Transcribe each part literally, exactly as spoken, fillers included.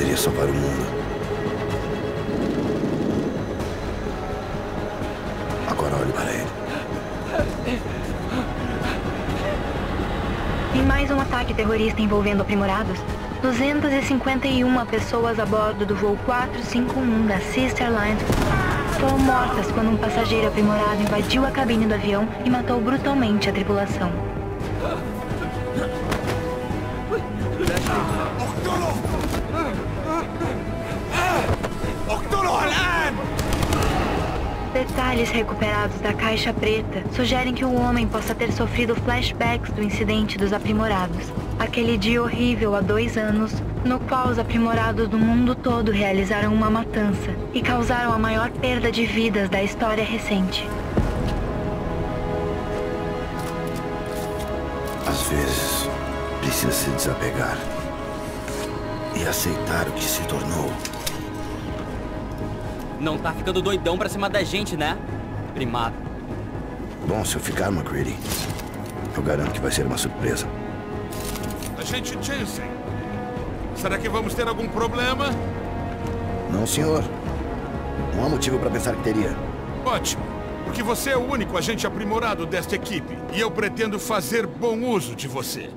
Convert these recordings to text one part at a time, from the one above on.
poderia salvar o mundo. Agora olhe para ele. Em mais um ataque terrorista envolvendo aprimorados, duzentas e cinquenta e uma pessoas a bordo do voo quatrocentos e cinquenta e um da Sister Line foram mortas quando um passageiro aprimorado invadiu a cabine do avião e matou brutalmente a tripulação. Detalhes recuperados da caixa preta sugerem que o homem possa ter sofrido flashbacks do incidente dos aprimorados. Aquele dia horrível há dois anos, no qual os aprimorados do mundo todo realizaram uma matança e causaram a maior perda de vidas da história recente. Às vezes, precisa se desapegar e aceitar o que se tornou. Não tá ficando doidão pra cima da gente, né? Primado. Bom, se eu ficar, MacReady, eu garanto que vai ser uma surpresa. Agente Jensen, será que vamos ter algum problema? Não, senhor. Não há motivo para pensar que teria. Ótimo, porque você é o único agente aprimorado desta equipe e eu pretendo fazer bom uso de você.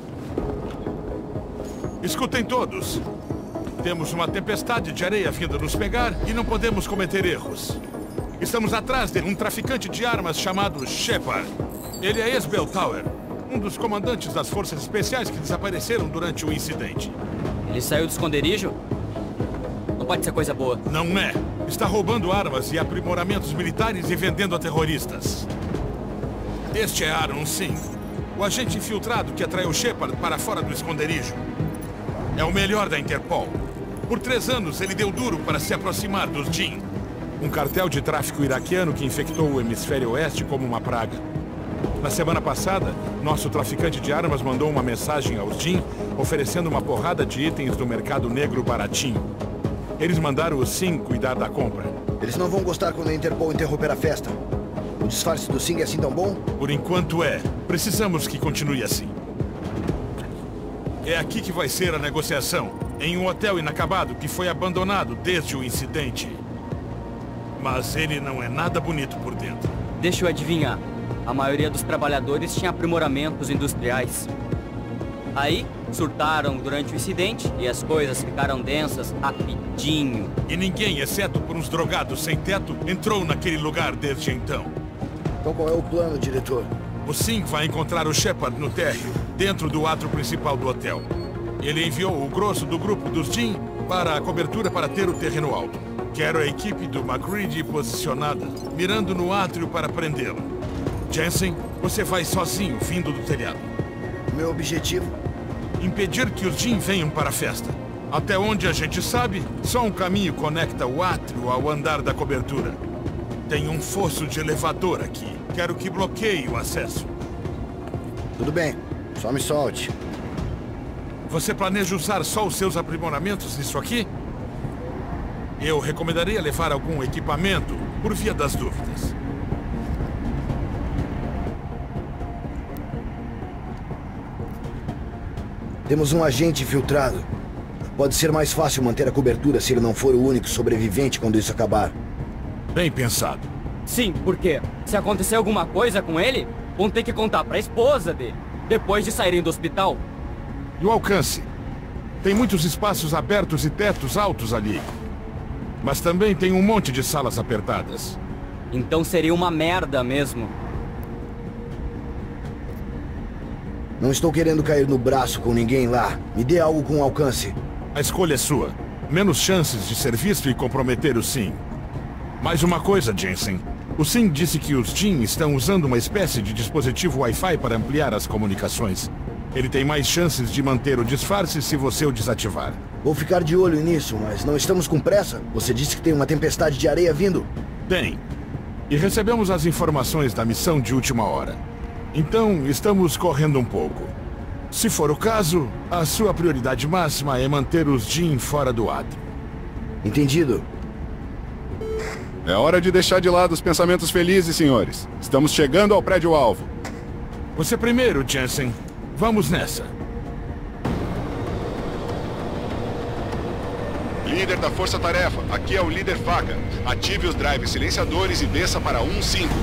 Escutem todos. Temos uma tempestade de areia vindo nos pegar e não podemos cometer erros. Estamos atrás de um traficante de armas chamado Shepard. Ele é ex-Bell Tower, um dos comandantes das forças especiais que desapareceram durante o incidente. Ele saiu do esconderijo? Não pode ser coisa boa. Não é. Está roubando armas e aprimoramentos militares e vendendo a terroristas. Este é Aaron Singh, o agente infiltrado que atraiu Shepard para fora do esconderijo. É o melhor da Interpol. Por três anos, ele deu duro para se aproximar dos Jin, um cartel de tráfico iraquiano que infectou o hemisfério oeste como uma praga. Na semana passada, nosso traficante de armas mandou uma mensagem aos Jin, oferecendo uma porrada de itens do mercado negro baratinho. Eles mandaram o Singh cuidar da compra. Eles não vão gostar quando a Interpol interromper a festa. O disfarce do Singh é assim tão bom? Por enquanto é. Precisamos que continue assim. É aqui que vai ser a negociação, em um hotel inacabado que foi abandonado desde o incidente. Mas ele não é nada bonito por dentro. Deixa eu adivinhar. A maioria dos trabalhadores tinha aprimoramentos industriais. Aí, surtaram durante o incidente e as coisas ficaram densas rapidinho. E ninguém, exceto por uns drogados sem teto, entrou naquele lugar desde então. Então qual é o plano, diretor? O Singh vai encontrar o Shepard no térreo, dentro do átrio principal do hotel. Ele enviou o grosso do grupo dos Jin para a cobertura para ter o terreno alto. Quero a equipe do MacReady posicionada, mirando no átrio para prendê-lo. Jensen, você vai sozinho, vindo do telhado. Meu objetivo? Impedir que os Jin venham para a festa. Até onde a gente sabe, só um caminho conecta o átrio ao andar da cobertura. Tem um fosso de elevador aqui. Quero que bloqueie o acesso. Tudo bem, só me solte. Você planeja usar só os seus aprimoramentos nisso aqui? Eu recomendaria levar algum equipamento, por via das dúvidas. Temos um agente infiltrado. Pode ser mais fácil manter a cobertura se ele não for o único sobrevivente quando isso acabar. Bem pensado. Sim, por quê? Se acontecer alguma coisa com ele, vão ter que contar pra esposa dele, depois de saírem do hospital. E o alcance? Tem muitos espaços abertos e tetos altos ali. Mas também tem um monte de salas apertadas. Então seria uma merda mesmo. Não estou querendo cair no braço com ninguém lá. Me dê algo com alcance. A escolha é sua. Menos chances de ser visto e comprometer o Singh. Mais uma coisa, Jensen. O Singh disse que os Jin estão usando uma espécie de dispositivo Wi-Fi para ampliar as comunicações. Ele tem mais chances de manter o disfarce se você o desativar. Vou ficar de olho nisso, mas não estamos com pressa? Você disse que tem uma tempestade de areia vindo? Tem. E recebemos as informações da missão de última hora. Então, estamos correndo um pouco. Se for o caso, a sua prioridade máxima é manter os Jin fora do átrio. Entendido. É hora de deixar de lado os pensamentos felizes, senhores. Estamos chegando ao prédio-alvo. Você primeiro, Jensen. Vamos nessa. líder da força-tarefa. Aqui é o líder Faca. Ative os drives silenciadores e desça para um cinco.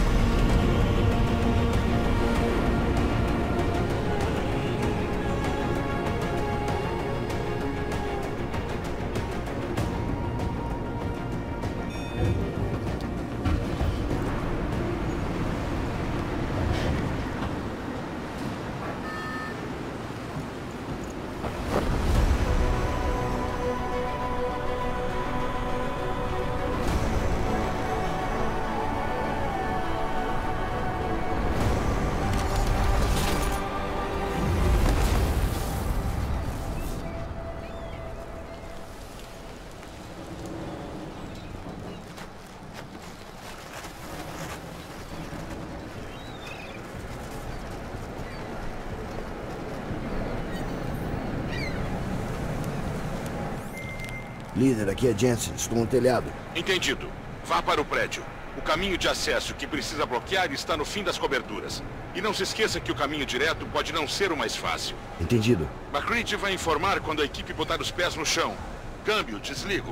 Líder, aqui é Jensen. Estou no telhado. Entendido. Vá para o prédio. O caminho de acesso que precisa bloquear está no fim das coberturas. E não se esqueça que o caminho direto pode não ser o mais fácil. Entendido. McCready vai informar quando a equipe botar os pés no chão. Câmbio, desligo.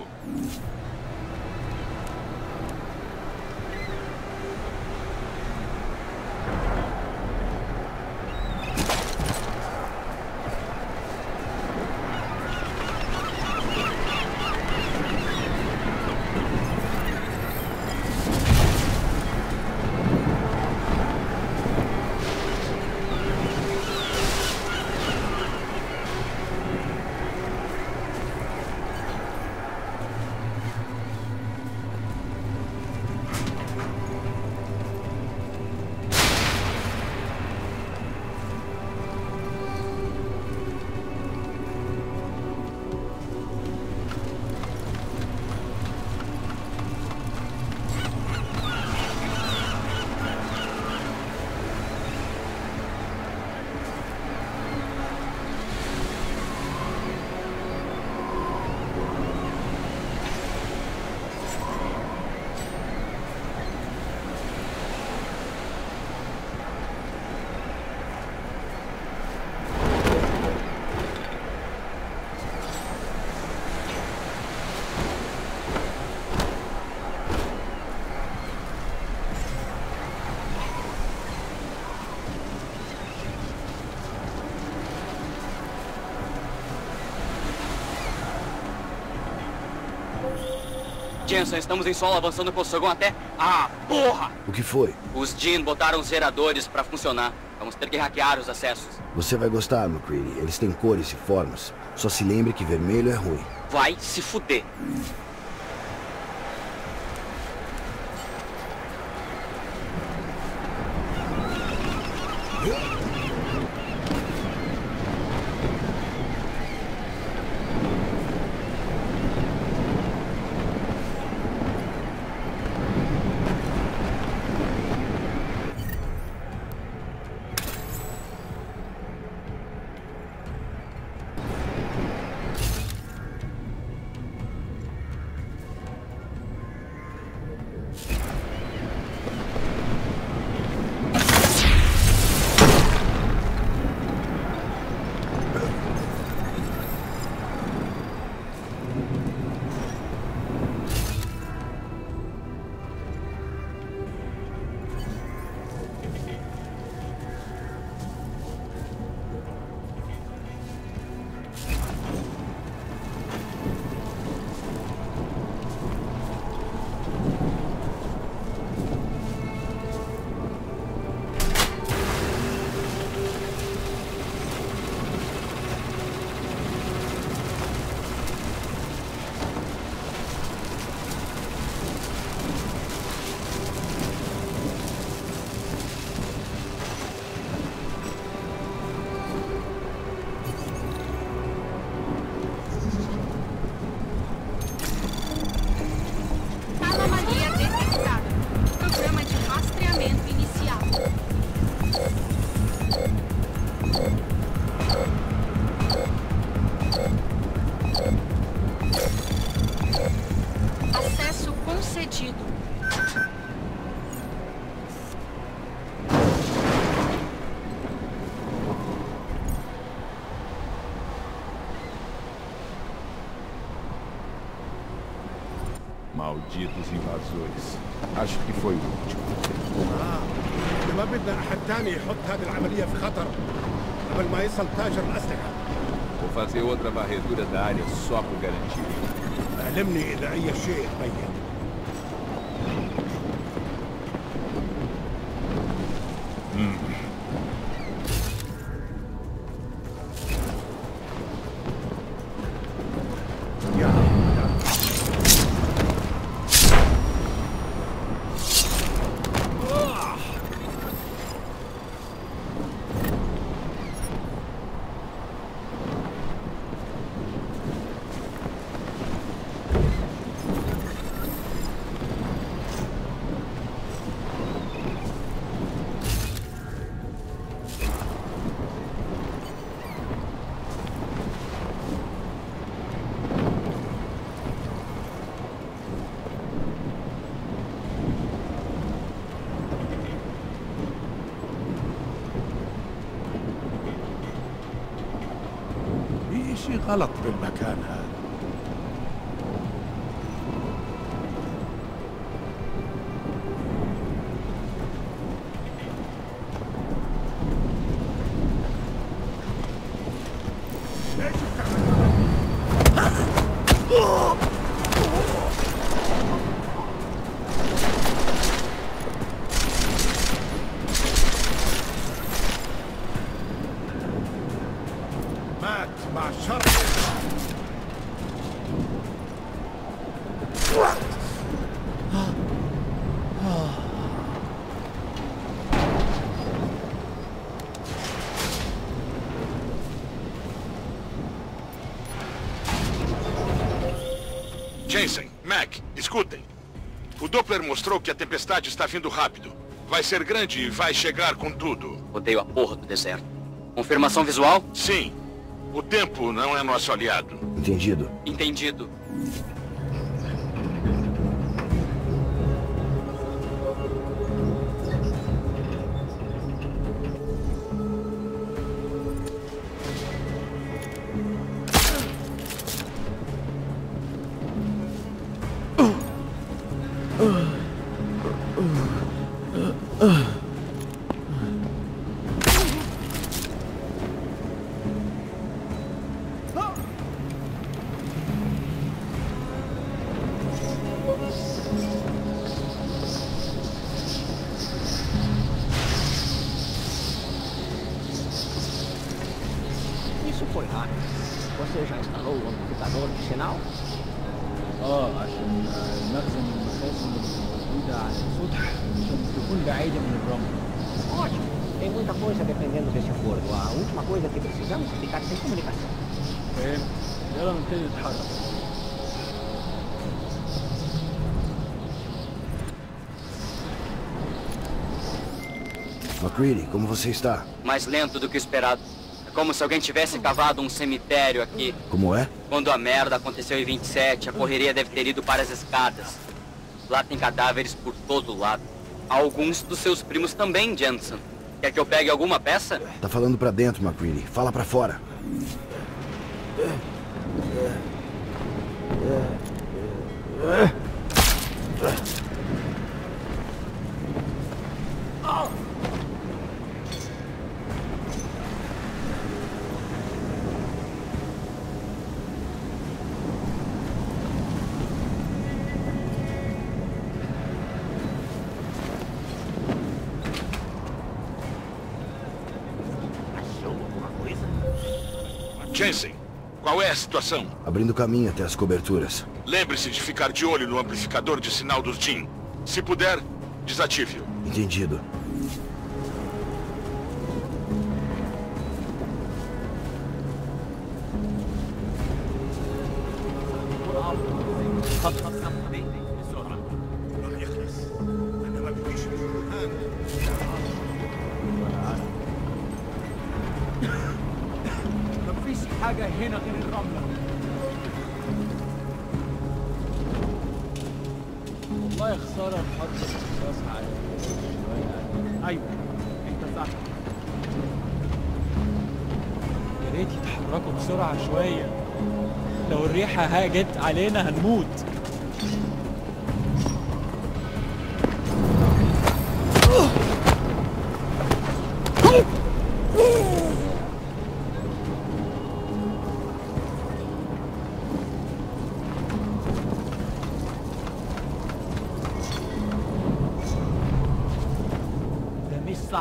Jensen, estamos em solo avançando com o Shogun até... Ah, porra! O que foi? Os Jin botaram os geradores pra funcionar. Vamos ter que hackear os acessos. Você vai gostar, McCready. Eles têm cores e formas. Só se lembre que vermelho é ruim. Vai se fuder. malditos invasores. Acho que foi o último. آه. ما بدنا أحد تاني يحط هذه العملية في خطر قبل ما يصل تاجر الأسلحة. Vou fazer outra varredura da área só por garantia. علمني إذا أي شيء يتبين. في شيء غلط بالمكان هذا. مات مع الشر. Jensen, Mac, escutem. O Doppler mostrou que a tempestade está vindo rápido. Vai ser grande e vai chegar com tudo. Odeio a porra do deserto. Confirmação visual? Sim. O tempo não é nosso aliado. Entendido. Entendido. Isso foi rápido. Você já instalou o amplificador de sinal? اه عشان المخزن المخازن الموجودة على السطح عشان تكون بعيدة من الرمل. Ótimo. Tem muita coisa dependendo desse acordo. A última coisa que precisamos é ficar sem comunicação. فاهم؟ يلا نبتدي نتحرك. McCready, como você está? Mais lento do que o esperado. É como se alguém tivesse cavado um cemitério aqui. Como é? Quando a merda aconteceu em vinte e sete, a correria deve ter ido para as escadas. Lá tem cadáveres por todo lado. Alguns dos seus primos também, Jensen. Quer que eu pegue alguma peça? Tá falando pra dentro, McCready. Fala pra fora. Jensen, qual é a situação? Abrindo caminho até as coberturas. Lembre-se de ficar de olho no amplificador de sinal dos Jin. Se puder, desative-o. Entendido. ما يخلص. أنا ما بديش الآن. مفيش حاجة هنا غير الرملة. والله خسارة نحط الرصاص على شوية. أيوة أنت صح. يا ريت يتحركوا بسرعة شوية. لو الريحة هاجت علينا هنموت. صح.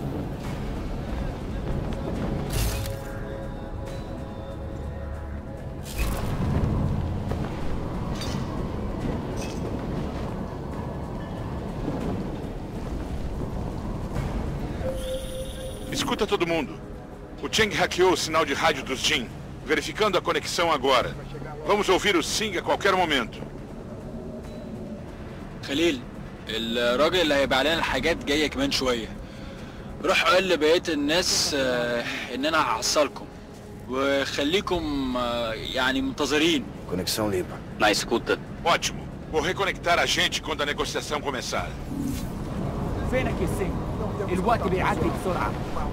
Escuta todo mundo. O Cheng hackeou o sinal de rádio dos Jin, verificando a conexão agora. Vamos ouvir o Singh a qualquer momento. خليل، الراجل اللي هيبيع لنا الحاجات جايه كمان شويه. روح قول لبقيه الناس ان انا هحصلكم وخليكم يعني منتظرين. Conexão limpa. Na escuta. Ótimo. Vou reconectar a gente quando a negociação começar. فينك يا سينج؟ الوقت بيعدي بسرعه.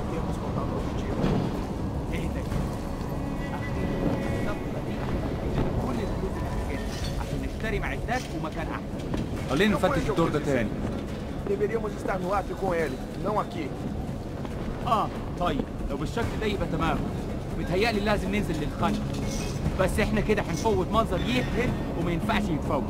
اهدى. كل الفلوس اللي عشان نشتري معدات ومكان احسن. خلينا نفتش الدور ده تاني. Deveríamos estar no átrio com ele, não aqui. اه طيب لو بالشكل ده يبقى تمام. متهيألي لازم ننزل للخنق. بس احنا كده هنفوت منظر يقهر وما ينفعش يتفوت.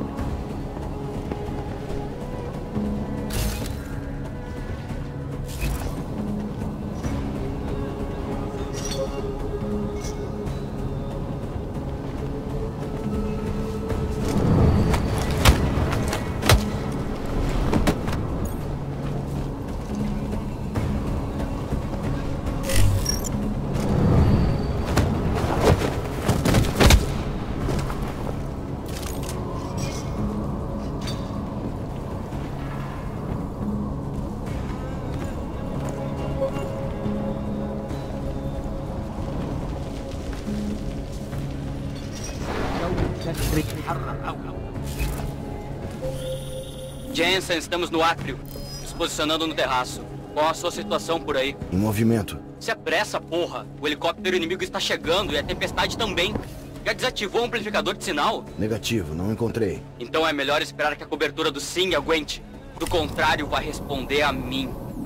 Jensen, estamos no átrio, nos posicionando no terraço. Qual a sua situação por aí? Em movimento. Se apressa, porra! O helicóptero inimigo está chegando e a tempestade também. Já desativou o amplificador de sinal? Negativo, não encontrei. Então é melhor esperar que a cobertura do Singh aguente. Do contrário, vai responder a mim.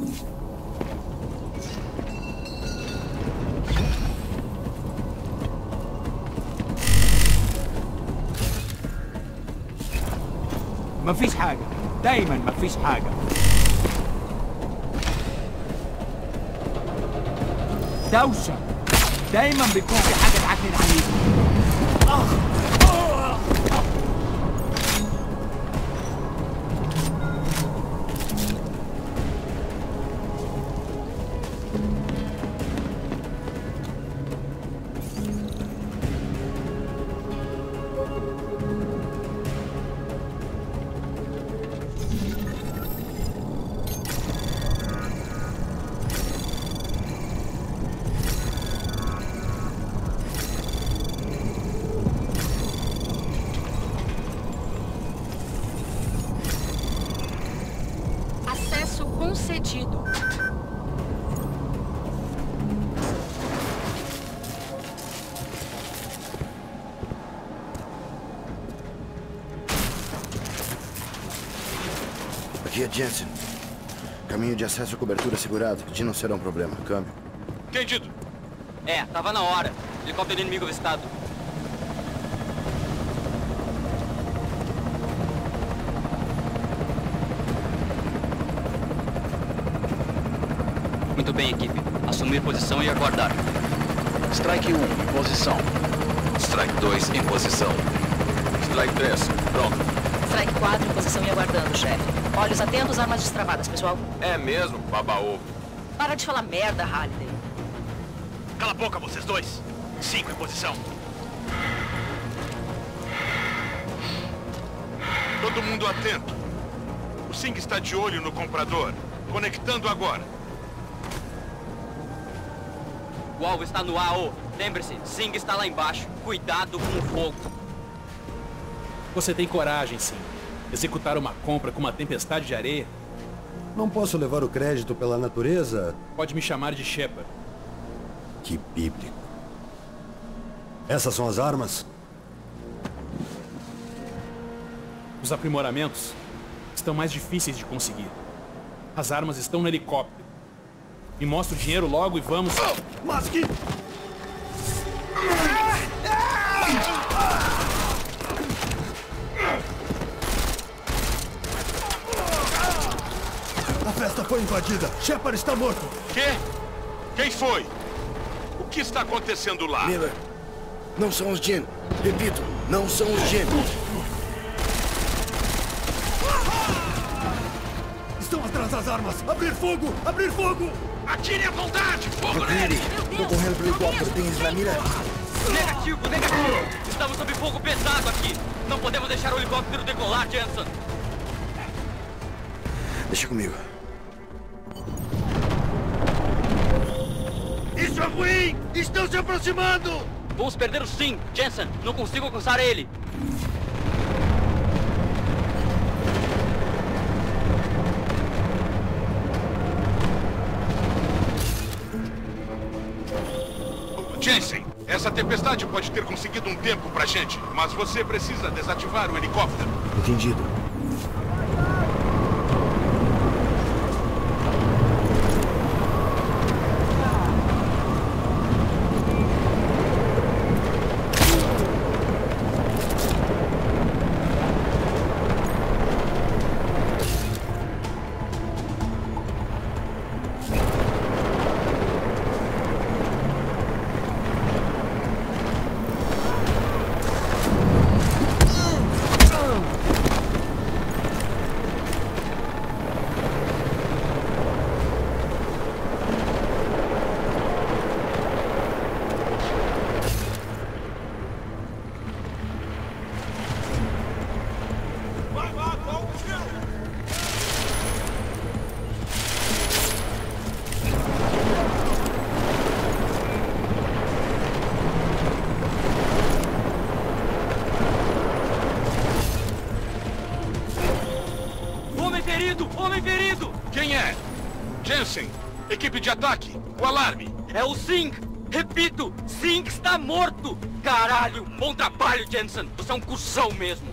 مفيش حاجة، دايما مفيش حاجة. دوشة، دايما بيكون في حاجة تعكنن عليك. Concedido. Aqui é Jensen. Caminho de acesso à cobertura segurado. De não será um problema. Câmbio. Entendido. É, tava na hora. Helicóptero inimigo avistado. Muito bem, equipe. Assumir posição e aguardar. Strike um, em posição. Strike dois, em posição. Strike três, pronto. Strike quatro, em posição e aguardando, chefe. Olhos atentos, armas destravadas, pessoal. É mesmo, baba-ovo. Para de falar merda, Halliday. Cala a boca, vocês dois. Cinco em posição. Todo mundo atento. O Singh está de olho no comprador. Conectando agora. O alvo está no ar, ô. Lembre-se, Singh está lá embaixo. Cuidado com o fogo. Você tem coragem, sim. Executar uma compra com uma tempestade de areia? Não posso levar o crédito pela natureza? Pode me chamar de Shepard. Que bíblico. Essas são as armas? Os aprimoramentos estão mais difíceis de conseguir. As armas estão no helicóptero. Me mostra o dinheiro logo e vamos... Mas que... festa foi invadida. Shepard está morto. Quê? Quem foi? O que está acontecendo lá? Miller, não são os Jinn. Repito, não são os Jinn. Estão atrás das armas. Abrir fogo! Abrir fogo! Atire à vontade! Fogo neles! Tô correndo pro helicóptero. Tem Islamira? Negativo, negativo! Estamos sob fogo pesado aqui! Não podemos deixar o helicóptero decolar, Jensen! Deixa comigo. Isso é ruim! Estão se aproximando! Vamos perder o Sim, Jensen! Não consigo alcançar ele! Jensen, essa tempestade pode ter conseguido um tempo pra gente, mas você precisa desativar o helicóptero. Entendido. Equipe de ataque, o alarme! É o Singh! Repito, Singh está morto! Caralho, bom trabalho, Jensen! Você é um cuzão mesmo!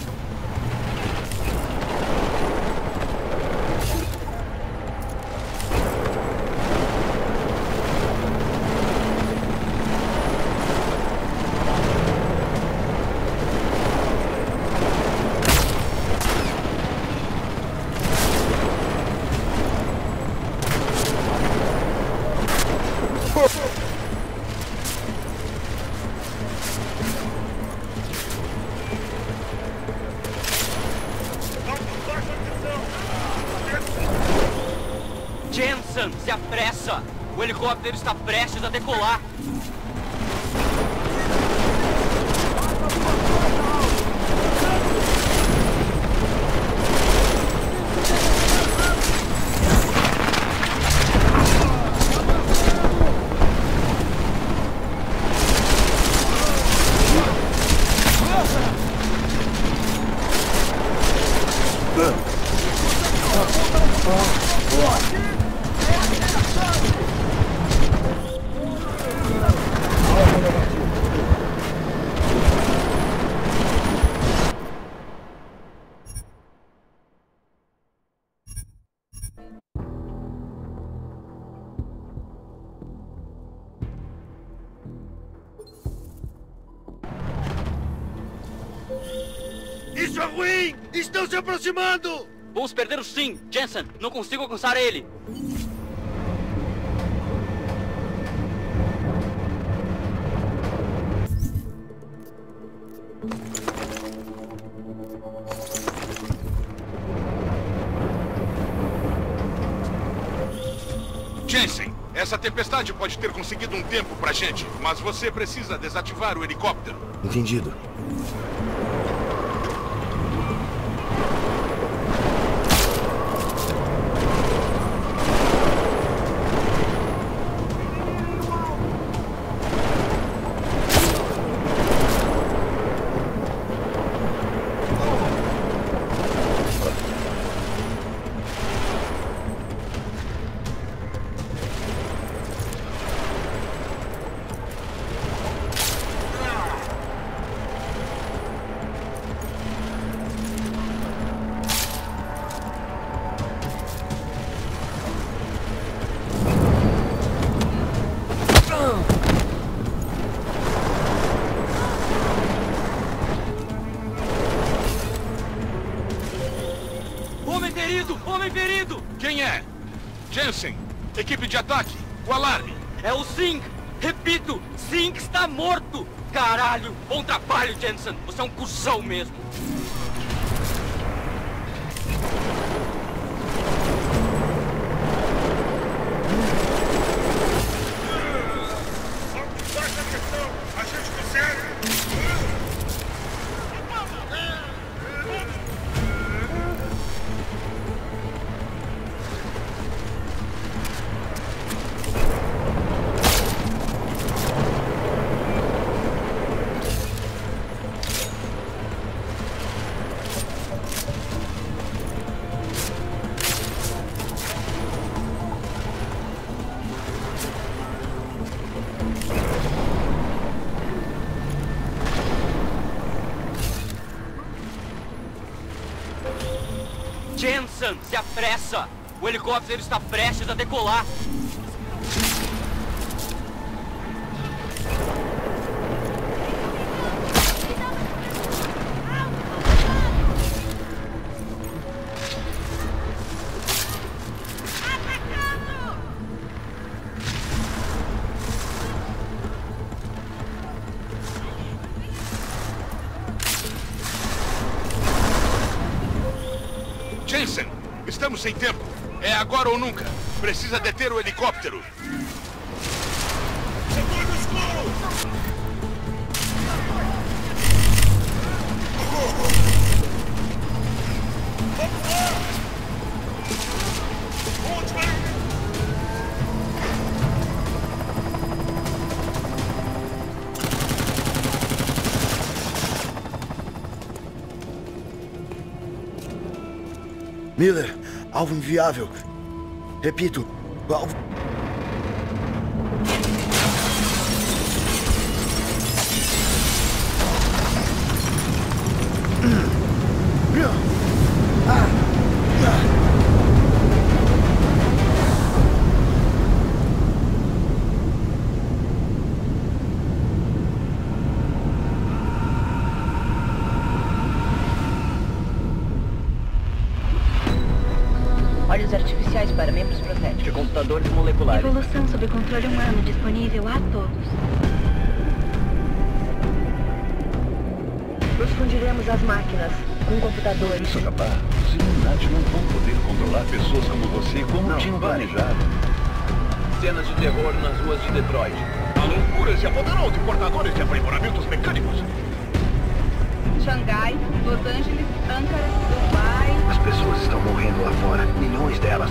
Jensen, se apressa! O helicóptero está prestes a decolar! Isso é ruim! Estão se aproximando! Vamos perder o Sim, Jensen! Não consigo alcançar ele! Jensen, essa tempestade pode ter conseguido um tempo pra gente, mas você precisa desativar o helicóptero. Entendido. Jensen, equipe de ataque, o alarme. É o Singh! Repito, Singh está morto! Caralho! Bom trabalho, Jensen! Você é um cuzão mesmo! A gente consegue! Jensen, se apressa! O helicóptero está prestes a decolar! Jensen, estamos sem tempo. É agora ou nunca. Precisa deter o helicóptero. Setor no escuro! Miller, alvo inviável. Repito, alvo... Olhos artificiais para membros protéticos. Computadores moleculares. Evolução sob controle humano disponível a todos. Nos fundiremos as máquinas com computadores. Isso, rapaz. Os Illuminati não vão poder controlar pessoas como você como Não, tinham vai. planejado. Cenas de terror nas ruas de Detroit. A loucura se apoderou de portadores de aprimoramentos mecânicos. Xangai, Los Angeles, Ankara, Dubai... As pessoas estão morrendo lá fora. Milhões delas.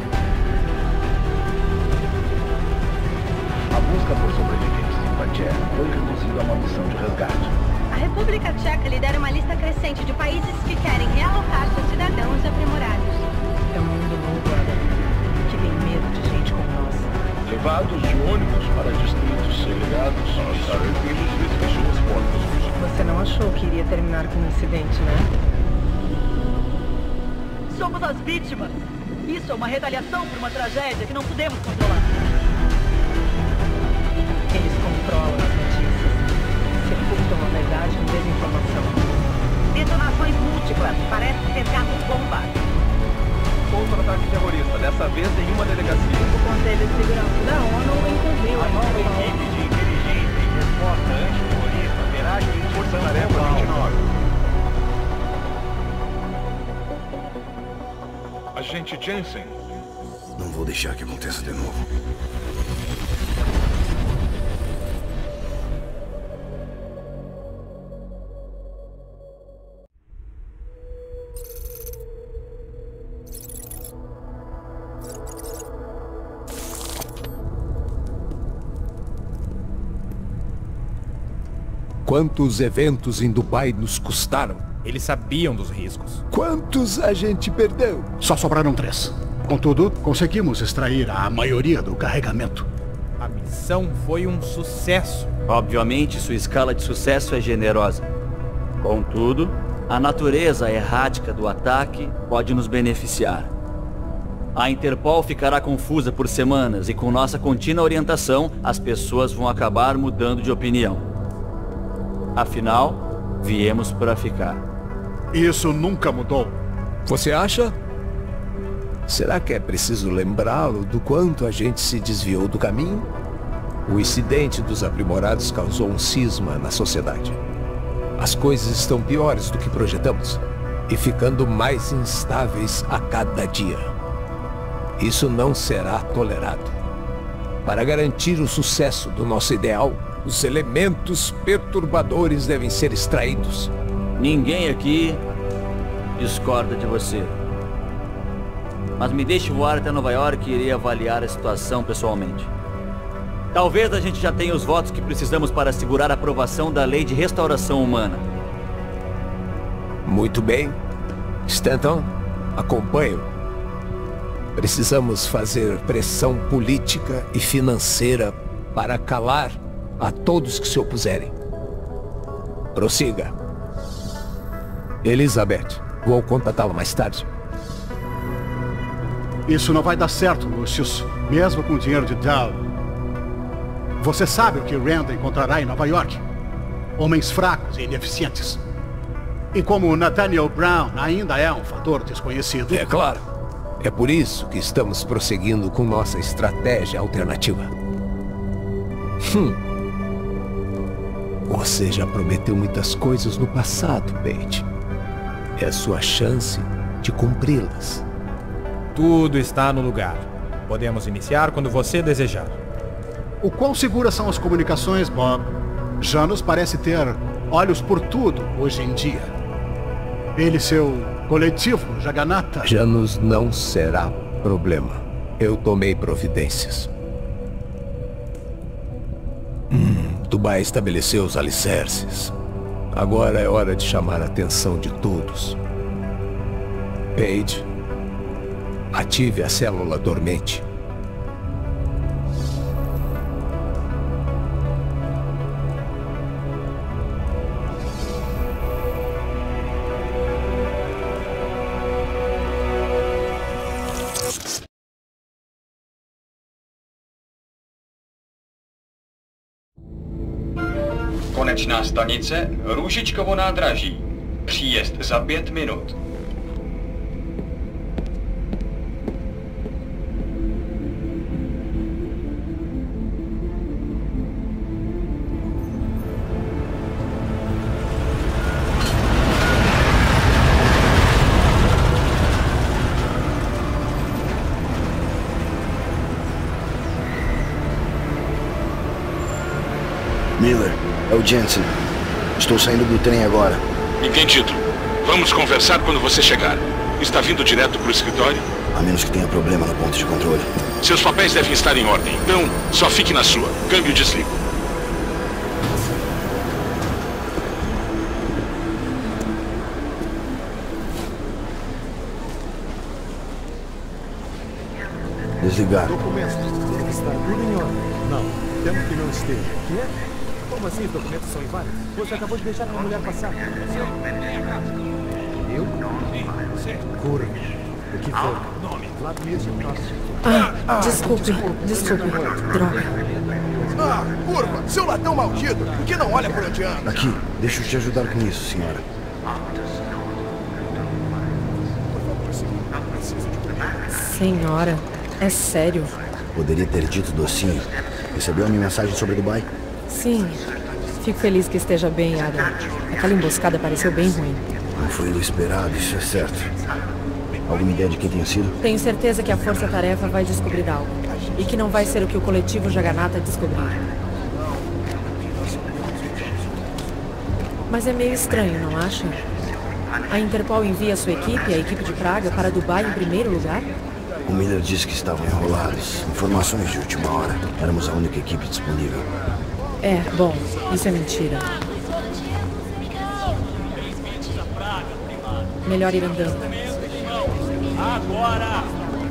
A busca por sobreviventes em Pantera foi reduzida a uma missão de resgate. A República Tcheca lidera uma lista crescente de países que querem realocar seus cidadãos aprimorados. É um mundo novo, Adam, que tem medo de gente como nós. Levados de ônibus para distritos segregados, os arrepios fechou as portas. Você não achou que iria terminar com um incidente, né? Somos as vítimas. Isso é uma retaliação por uma tragédia que não podemos controlar. Eles controlam as notícias. Sepultam a verdade em desinformação. Detonações múltiplas. Parece cercar com bomba. Outro ataque terrorista, dessa vez em uma delegacia. O Conselho de Segurança da ONU incumbiu a nova equipe de inteligência e resposta antiterrorista terá de Força-Tarefa vinte e nove. Agente Jensen. Não vou deixar que aconteça de novo. Quantos eventos em Dubai nos custaram? Eles sabiam dos riscos. Quantos a gente perdeu? Só sobraram três. Contudo, conseguimos extrair a maioria do carregamento. A missão foi um sucesso. Obviamente, sua escala de sucesso é generosa. Contudo, a natureza errática do ataque pode nos beneficiar. A Interpol ficará confusa por semanas e com nossa contínua orientação, as pessoas vão acabar mudando de opinião. Afinal, viemos para ficar. Isso nunca mudou. Você acha? Será que é preciso lembrá-lo do quanto a gente se desviou do caminho? O incidente dos aprimorados causou um cisma na sociedade. As coisas estão piores do que projetamos e ficando mais instáveis a cada dia. Isso não será tolerado. Para garantir o sucesso do nosso ideal, os elementos perturbadores devem ser extraídos. Ninguém aqui discorda de você. Mas me deixe voar até Nova York e irei avaliar a situação pessoalmente. Talvez a gente já tenha os votos que precisamos para assegurar a aprovação da lei de restauração humana. Muito bem. Stanton, acompanhe-o. Precisamos fazer pressão política e financeira para calar a todos que se opuserem. Prossiga. Elizabeth, vou contatá-la mais tarde. Isso não vai dar certo, Lucius. Mesmo com o dinheiro de Dow. Você sabe o que Rand encontrará em Nova York? Homens fracos e ineficientes. E como Nathaniel Brown ainda é um fator desconhecido... É claro. É por isso que estamos prosseguindo com nossa estratégia alternativa. Hum. Você já prometeu muitas coisas no passado, Paige. É a sua chance de cumpri-las. Tudo está no lugar. Podemos iniciar quando você desejar. O quão seguras são as comunicações, Bob? Janus parece ter olhos por tudo hoje em dia. Ele e seu coletivo, Jagannatha... Janus não será problema. Eu tomei providências. Hum, Dubai estabeleceu os alicerces. Agora é hora de chamar a atenção de todos. Paige, ative a célula dormente. Konečná stanice Růžičkovo nádraží. Příjezd za pět minut. Miller, é o Jensen. Estou saindo do trem agora. Entendido. Vamos conversar quando você chegar. Está vindo direto para o escritório? A menos que tenha problema no ponto de controle. Seus papéis devem estar em ordem, então só fique na sua. Câmbio e desligo. Desligar. Documentos. Deve estar tudo em ordem. Não, temo que não esteja. Quê? Como assim os documentos são inválidos? Você acabou de deixar uma mulher passar. Eu? Cura. O que foi? Vladimir Chekhovsky. Ah, desculpe, desculpe. Droga. Ah, curva! Seu latão maldito! Por que não olha por onde anda? Aqui, deixa eu te ajudar com isso, senhora. Senhora, é sério? Poderia ter dito docinho. Recebeu a minha mensagem sobre Dubai? Sim. Fico feliz que esteja bem, Adam. Aquela emboscada pareceu bem ruim. Não foi o esperado, isso é certo. Alguma ideia de quem tenha sido? Tenho certeza que a Força Tarefa vai descobrir algo. E que não vai ser o que o coletivo Jagannatha descobrir. Mas é meio estranho, não acha? A Interpol envia sua equipe, a equipe de Praga, para Dubai em primeiro lugar? O Miller disse que estavam enrolados. Informações de última hora. Éramos a única equipe disponível. É, bom, isso é mentira. Melhor ir andando. Agora!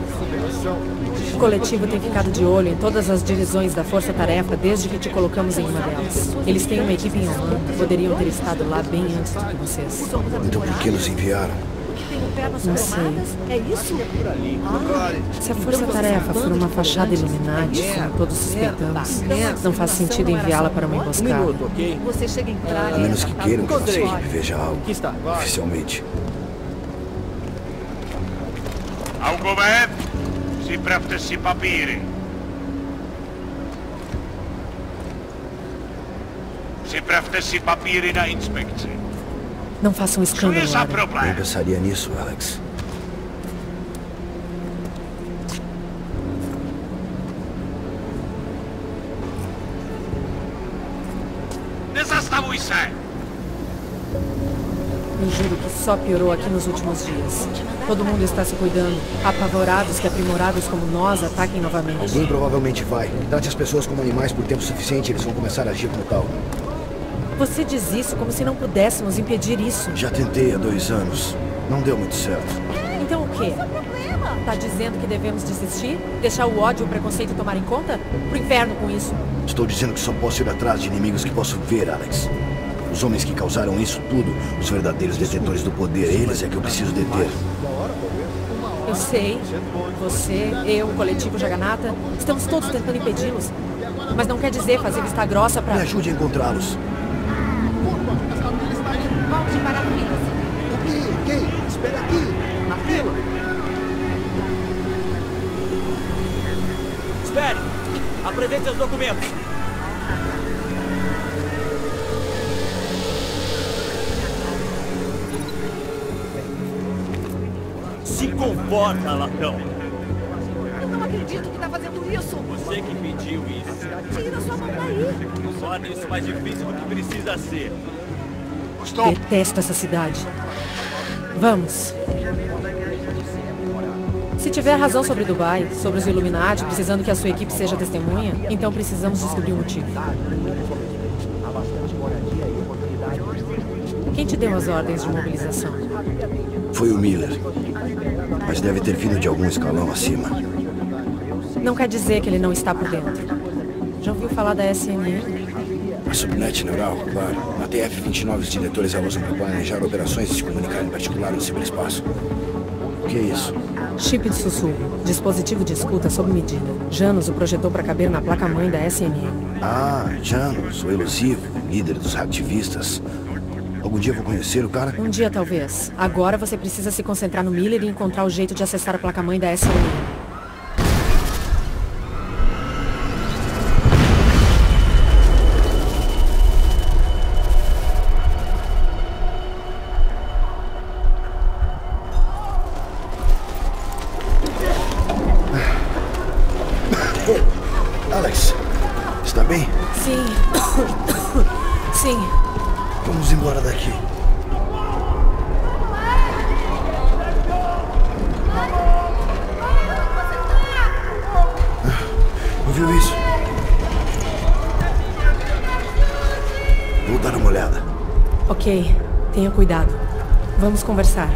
O coletivo tem ficado de olho em todas as divisões da Força Tarefa desde que te colocamos em uma delas. Eles têm uma equipe em Oman. Poderiam ter estado lá bem antes do que vocês. Então por que nos enviaram? Não sei. É isso? Se a Força Tarefa for uma fachada Illuminati, como todos suspeitamos, não faz sentido enviá-la para uma emboscada. Você chega em Praga. A menos que queiram que nossa equipe veja algo. Oficialmente. Dokument. Připravte si papíry. Připravte si papíry na inspekci. Não faça um escândalo, Essa Adam. problema. Eu pensaria nisso, Alex. Nezastavuj se! Eu juro que só piorou aqui nos últimos dias. Todo mundo está se cuidando, apavorados que aprimorados como nós ataquem novamente. Alguém provavelmente vai. Trate as pessoas como animais por tempo suficiente e eles vão começar a agir como tal. Você diz isso como se não pudéssemos impedir isso. Já tentei há dois anos. Não deu muito certo. Então o quê? Tá dizendo que devemos desistir? Deixar o ódio e o preconceito tomarem conta? Pro inferno com isso. Estou dizendo que só posso ir atrás de inimigos que posso ver, Alex. Os homens que causaram isso tudo, os verdadeiros detentores do poder, eles é que eu preciso deter. Eu sei, você, eu, o coletivo Jagannatha, estamos todos tentando impedi-los. Mas não quer dizer fazer vista grossa pra... Me ajude a encontrá-los. Volte para a fila. Aqui, aqui, espere aqui, na fila. Espere! Apresente seus documentos. Se comporta, latão. Eu não acredito que tá fazendo isso. Você que pediu isso. Tira sua mão daí. Não torna isso mais difícil do que precisa ser. Detesto essa cidade. Vamos. Se tiver razão sobre Dubai, sobre os Illuminati, precisando que a sua equipe seja testemunha, então precisamos descobrir o motivo. Quem te deu as ordens de mobilização? Foi o Miller. Mas deve ter vindo de algum escalão acima. Não quer dizer que ele não está por dentro. Já ouviu falar da S N E? A Subnet Neural, claro. Na T F vinte e nove, os diretores a usam para planejar operações e se comunicar em particular no ciberespaço. O que é isso? Chip de sussurro. Dispositivo de escuta sob medida. Janus o projetou para caber na placa-mãe da S N E. Ah, Janus, o elusivo, líder dos ativistas. Algum dia eu vou conhecer o cara? Um dia, talvez. Agora você precisa se concentrar no Miller e encontrar o jeito de acessar a placa-mãe da S N E. Alex, está bem? Sim. Sim. Vamos embora daqui. Ouviu isso? Vou dar uma olhada. Ok. Tenha cuidado. Vamos conversar.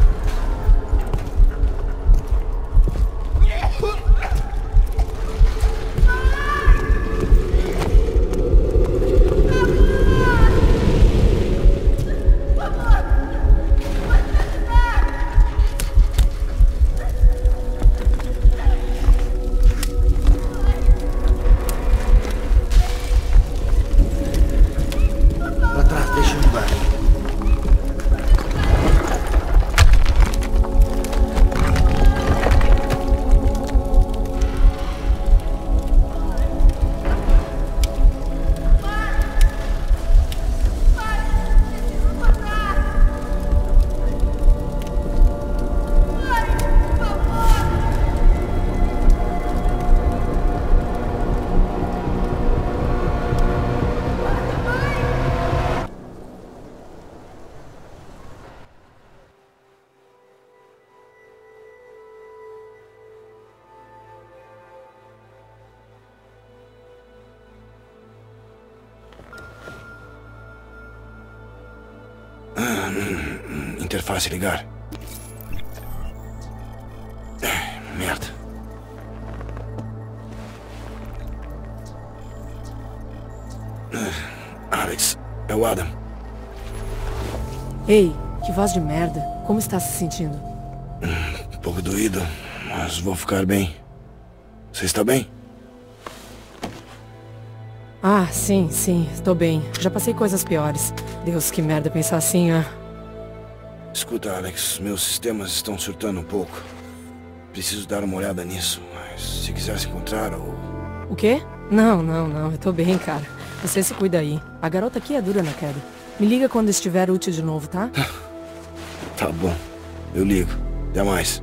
Interface ligar. Merda. Alex, é o Adam. Ei, que voz de merda. Como está se sentindo? Um pouco doído, mas vou ficar bem. Você está bem? Ah, sim, sim, estou bem. Já passei coisas piores. Deus, que merda pensar assim, ah. Escuta, Alex, meus sistemas estão surtando um pouco. Preciso dar uma olhada nisso, mas se quiser se encontrar ou... O quê? Não, não, não. Eu tô bem, cara. Você se cuida aí. A garota aqui é dura na queda. Me liga quando estiver útil de novo, tá? Tá bom. Eu ligo. Até mais.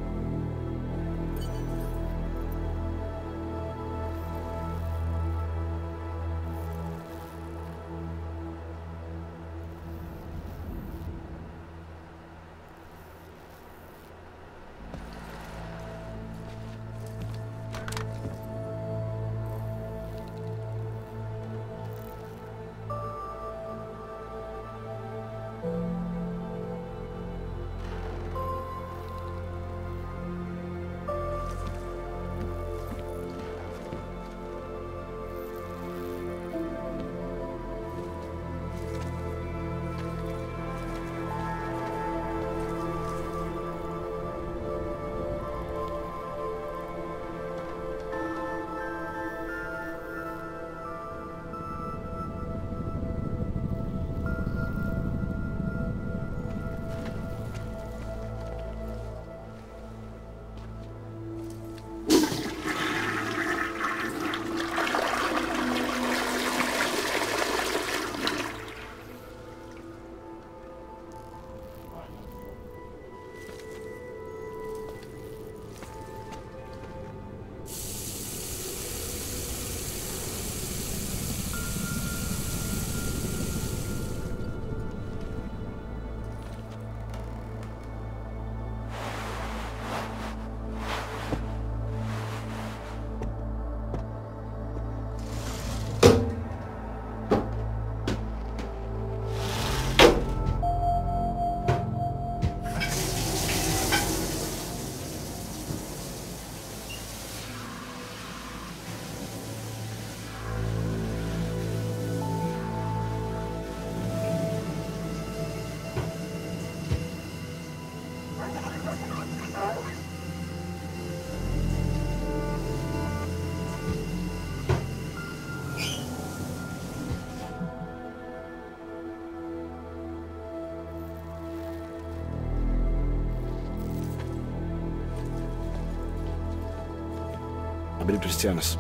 Abrir persianas.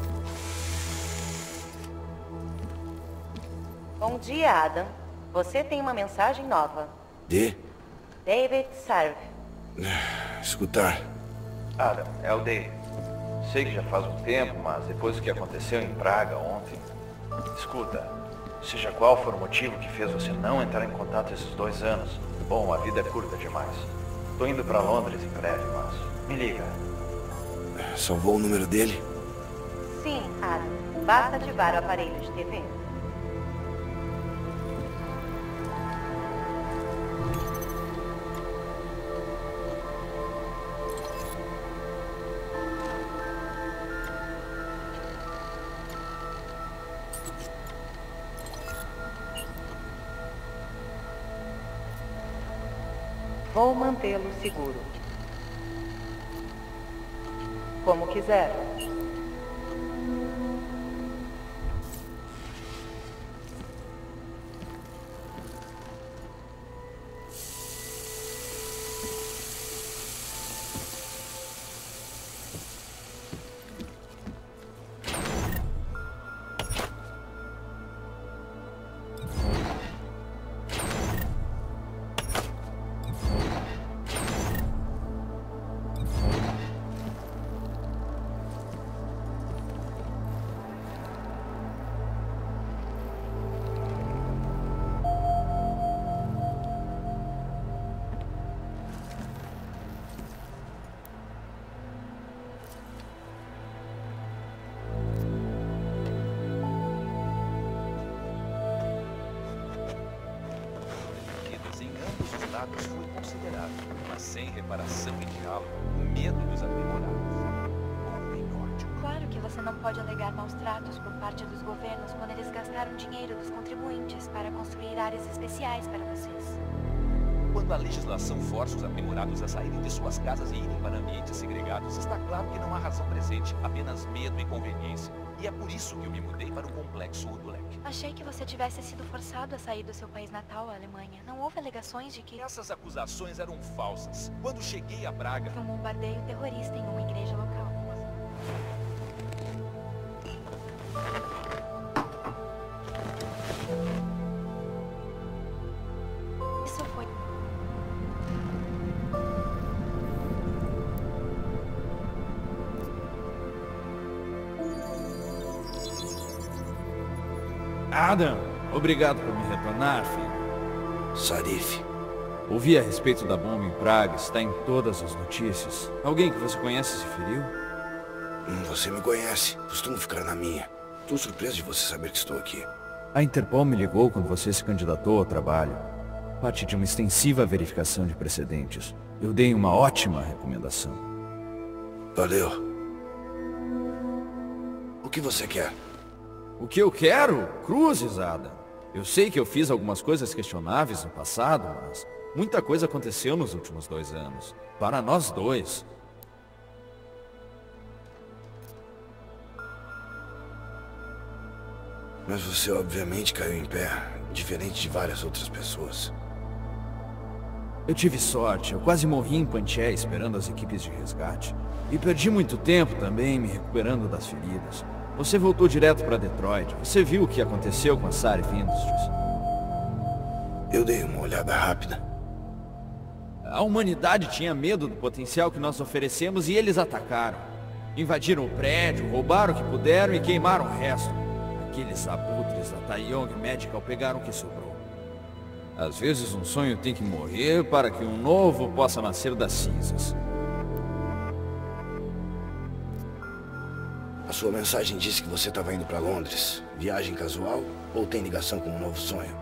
Bom dia, Adam. Você tem uma mensagem nova. De? David Sarve. Escutar. Adam, é o Dave. Sei que já faz um tempo, mas depois do que aconteceu em Praga ontem... Escuta, seja qual for o motivo que fez você não entrar em contato esses dois anos, bom, a vida é curta demais. Tô indo pra Londres em breve, mas me liga. Salvou o número dele? Sim, Adam. Basta ativar o aparelho de T V. Vou mantê-lo seguro. Como quiser. Foi considerado, mas sem reparação e diálogo, o medo dos aprimorados. Claro que você não pode alegar maus tratos por parte dos governos quando eles gastaram dinheiro dos contribuintes para construir áreas especiais para vocês. Quando a legislação força os aprimorados a saírem de suas casas e irem para ambientes segregados, está claro que não há razão presente, apenas medo e conveniência. E é por isso que eu me mudei para o complexo Udulek. Achei que você tivesse sido forçado a sair do seu país natal, a Alemanha. Não houve alegações de que... Essas acusações eram falsas. Quando cheguei a Praga... Houve um bombardeio terrorista em uma igreja local. Isso foi... Adam, obrigado por me retornar, filho. Sarif. Ouvi a respeito da bomba em Praga, está em todas as notícias. Alguém que você conhece se feriu? Hum, você me conhece, costumo ficar na minha. Estou surpreso de você saber que estou aqui. A Interpol me ligou quando você se candidatou ao trabalho. Parte de uma extensiva verificação de precedentes. Eu dei uma ótima recomendação. Valeu. O que você quer? O que eu quero? Cruzes, Adam. Eu sei que eu fiz algumas coisas questionáveis no passado, mas muita coisa aconteceu nos últimos dois anos. Para nós dois. Mas você obviamente caiu em pé, diferente de várias outras pessoas. Eu tive sorte, eu quase morri em Panché esperando as equipes de resgate. E perdi muito tempo também me recuperando das feridas. Você voltou direto para Detroit. Você viu o que aconteceu com a Sarif Industries? Eu dei uma olhada rápida. A humanidade tinha medo do potencial que nós oferecemos e eles atacaram. Invadiram o prédio, roubaram o que puderam e queimaram o resto. Aqueles abutres da Taiyong Medical pegaram o que sobrou. Às vezes um sonho tem que morrer para que um novo possa nascer das cinzas. A sua mensagem disse que você estava indo para Londres. Viagem casual ou tem ligação com um novo sonho?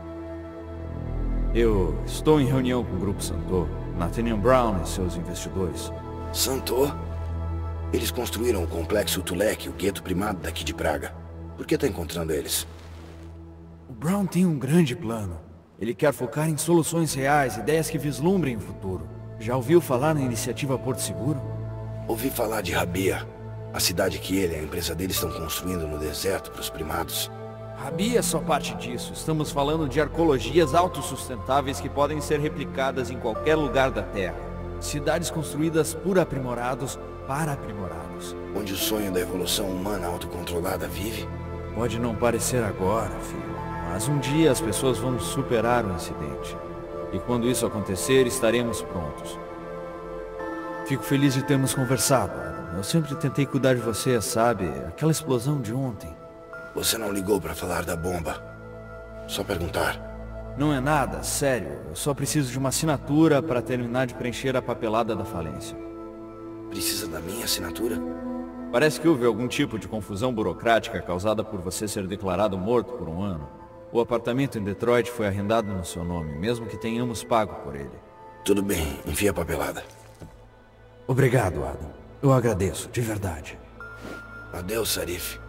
Eu estou em reunião com o Grupo Santor, Nathaniel Brown e seus investidores. Santor? Eles construíram o complexo Udulek, o gueto primado daqui de Praga. Por que está encontrando eles? O Brown tem um grande plano. Ele quer focar em soluções reais, ideias que vislumbrem o futuro. Já ouviu falar na iniciativa Porto Seguro? Ouvi falar de Rabia. A cidade que ele e a empresa dele estão construindo no deserto para os primados. Rabia é só parte disso. Estamos falando de arcologias autossustentáveis que podem ser replicadas em qualquer lugar da Terra. Cidades construídas por aprimorados para aprimorados. Onde o sonho da evolução humana autocontrolada vive? Pode não parecer agora, filho, mas um dia as pessoas vão superar o incidente. E quando isso acontecer, estaremos prontos. Fico feliz de termos conversado, Adam. Eu sempre tentei cuidar de você, sabe? Aquela explosão de ontem. Você não ligou para falar da bomba. Só perguntar. Não é nada, sério. Eu só preciso de uma assinatura para terminar de preencher a papelada da falência. Precisa da minha assinatura? Parece que houve algum tipo de confusão burocrática causada por você ser declarado morto por um ano. O apartamento em Detroit foi arrendado no seu nome, mesmo que tenhamos pago por ele. Tudo bem, enfia a papelada. Obrigado, Adam. Eu agradeço, de verdade. Adeus, Sarif.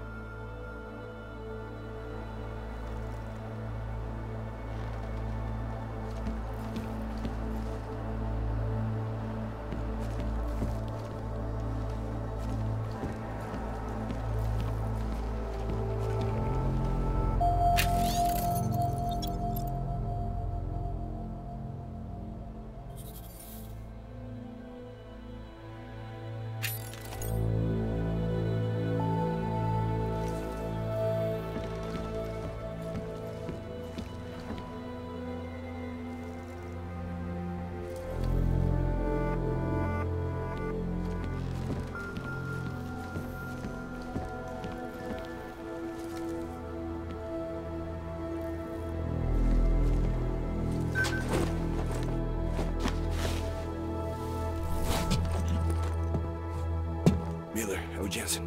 Miller, é o Jensen.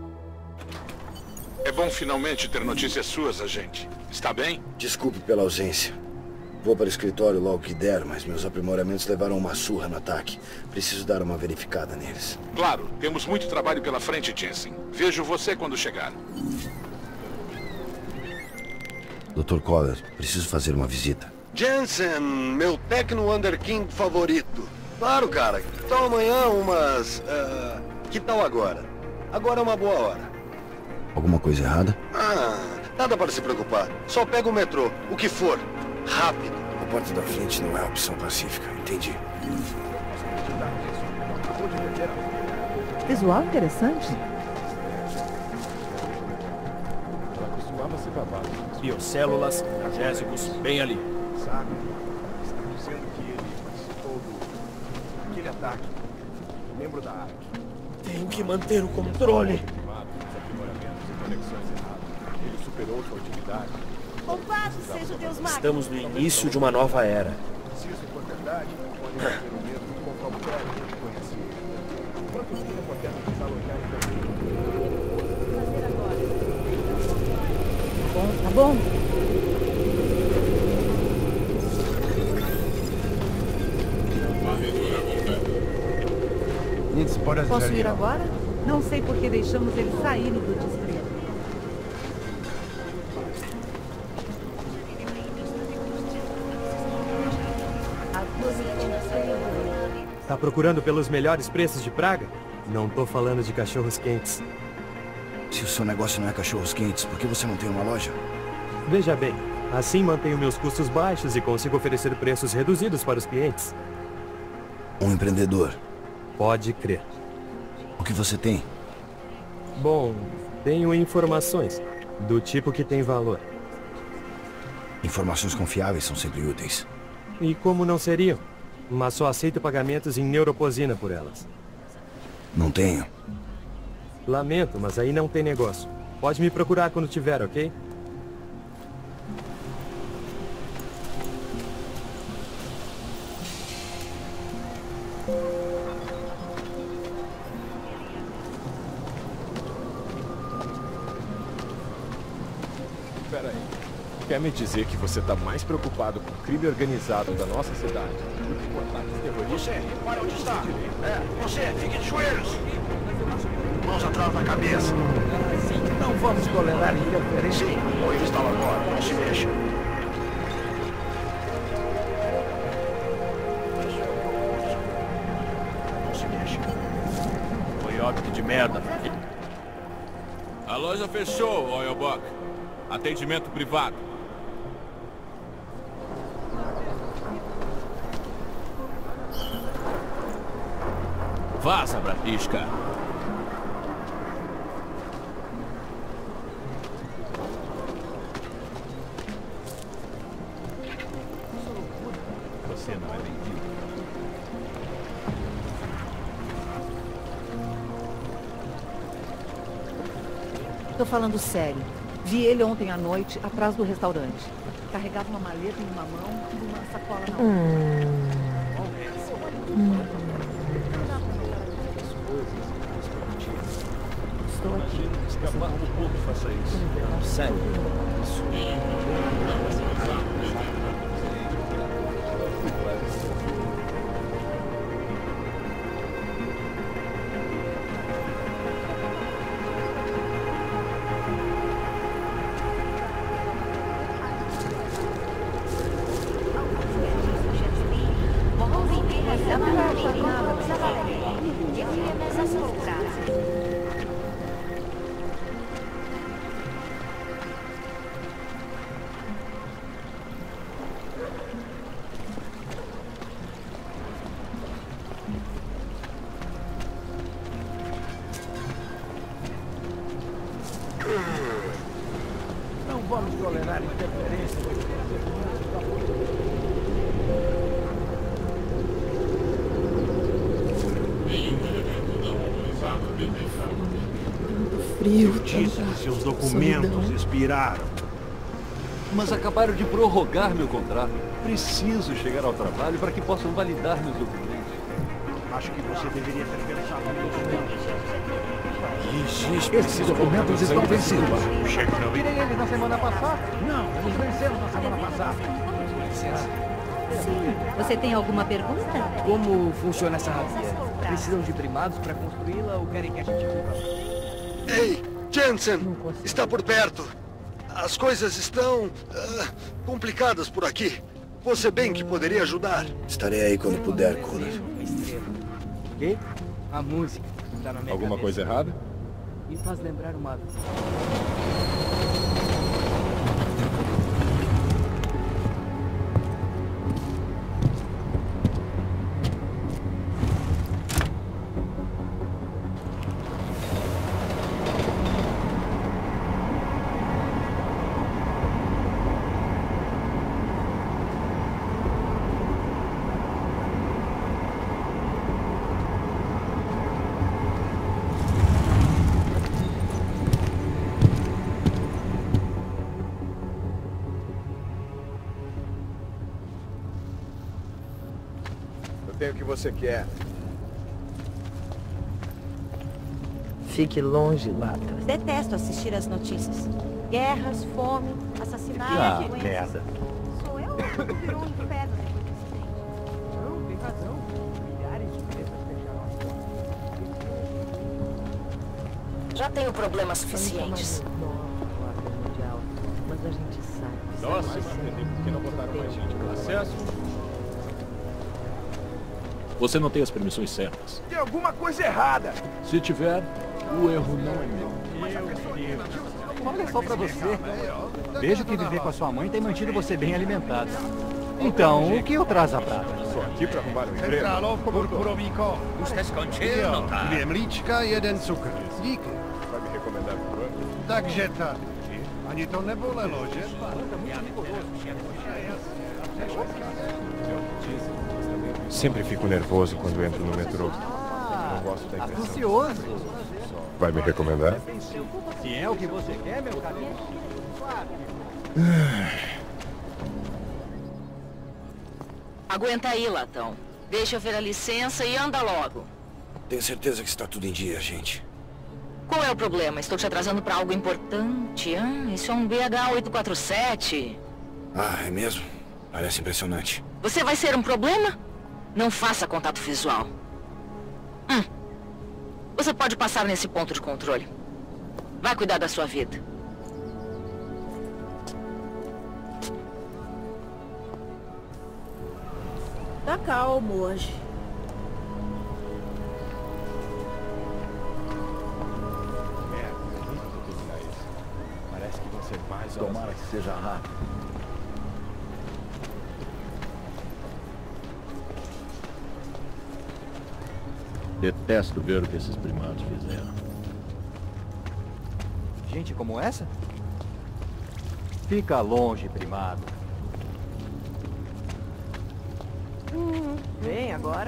É bom finalmente ter notícias suas, agente. Está bem? Desculpe pela ausência. Vou para o escritório logo que der, mas meus aprimoramentos levaram uma surra no ataque. Preciso dar uma verificada neles. Claro, temos muito trabalho pela frente, Jensen. Vejo você quando chegar. doutor Collar, preciso fazer uma visita. Jensen, meu Tecno Wonder King favorito. Claro, cara. Então amanhã umas... Uh, que tal agora? Agora é uma boa hora. Alguma coisa errada? Ah, nada para se preocupar. Só pega o metrô, o que for. Rápido. A porta da frente não é a opção pacífica, entendi. Visual interessante. Ela costumava ser babada. Biocélulas, analgésicos, bem ali. Sabe? Está dizendo que ele participou do... aquele ataque. Membro da A R C. Tenho que manter o controle. Ele superou sua utilidade. Louvado seja Deus máquina. Estamos no início de uma nova era. Se isso for verdade, pode fazer o mesmo com qualquer um que conhece ele. Quanto tempo podemos desalojar Bom, tá bom. Posso ir agora? Não sei por que deixamos eles saírem do distrito. Tá procurando pelos melhores preços de Praga? Não tô falando de cachorros quentes. Se o seu negócio não é cachorros quentes, por que você não tem uma loja? Veja bem, assim mantenho meus custos baixos e consigo oferecer preços reduzidos para os clientes. Um empreendedor. Pode crer. O que você tem? Bom, tenho informações, do tipo que tem valor. Informações confiáveis são sempre úteis. E como não seriam? Mas só aceito pagamentos em neuroposina por elas. Não tenho. Lamento, mas aí não tem negócio. Pode me procurar quando tiver, ok? Espera aí. Quer me dizer que você tá mais preocupado com o crime organizado da nossa cidade do que com ataques terroristas? Você, para onde está? É, você, fique de joelhos. Mãos atrás na cabeça. Não vamos tolerar interferência. Sim, ou ele está lá agora, não se mexa. Não se mexa. Foi óbito de merda. A loja fechou, Oilbuck. Atendimento privado. Vaza, Bratisca. Você não é bem-vindo. Tô falando sério. Vi ele ontem à noite, atrás do restaurante. Carregava uma maleta em uma mão e uma sacola na outra. Hum. Hum. Estou aqui. Escapar um pouco, faça isso. Sério. Não vamos tolerar interferência. Frio. Eu disse que seus documentos solidão. expiraram. Mas acabaram de prorrogar meu contrato. Preciso chegar ao trabalho para que possam validar meus documentos. Acho que você deveria ter pensado nisso. Esses documentos estão vencidos. Tirei eles na semana passada. Não, eles venceram na semana passada. Sim. Você tem alguma pergunta? Como funciona essa razia? Precisam de primados para construí-la ou querem que a gente viva? Ei, Jensen! Está por perto. As coisas estão... Uh, complicadas por aqui. Você bem que poderia ajudar. Estarei aí quando puder, Connor. O quê? A música. Tá na minha Alguma cabeça. coisa errada? Me faz lembrar uma... Tem o que você quer. Fique longe, Lata. Detesto assistir às notícias. Guerras, fome, assassinatos, Ah, doenças. merda. Sou eu ou virou um inferno depois desse acidente? Não, tem razão. Milhares de empresas fecharam as portas. Já tenho problemas suficientes. Mas a gente sabe. Nossa, entendi por que não botaram mais gente no acesso. Você não tem as permissões certas. Tem alguma coisa errada. Se tiver, o erro não é meu. Olha só pra você. Vejo que viver com a sua mãe tem mantido você bem alimentado. Então, o que eu trazo a prata? Só aqui pra arrumar um emprego. Centralo, purpuroviko. Jste skončil, notář. Dvě mlíčka, jeden cukr. Díky. Vai me recomendar pro banco? Takže tak. Ani to nebolelo, že? Sempre fico nervoso quando entro no metrô. Não gosto da impressão. Atencioso. Vai me recomendar? Se é o que você quer, meu carinho. Aguenta aí, latão. Deixa eu ver a licença e anda logo. Tenho certeza que está tudo em dia, gente. Qual é o problema? Estou te atrasando para algo importante. Ah, isso é um B H oito quatro sete. Ah, é mesmo? Parece impressionante. Você vai ser um problema? Não faça contato visual. Hum. Você pode passar nesse ponto de controle. Vai cuidar da sua vida. Tá calmo hoje. Parece que vão ser mais Tomara que seja rápido. Detesto ver o que esses primados fizeram. Gente como essa? Fica longe, primado. Vem agora.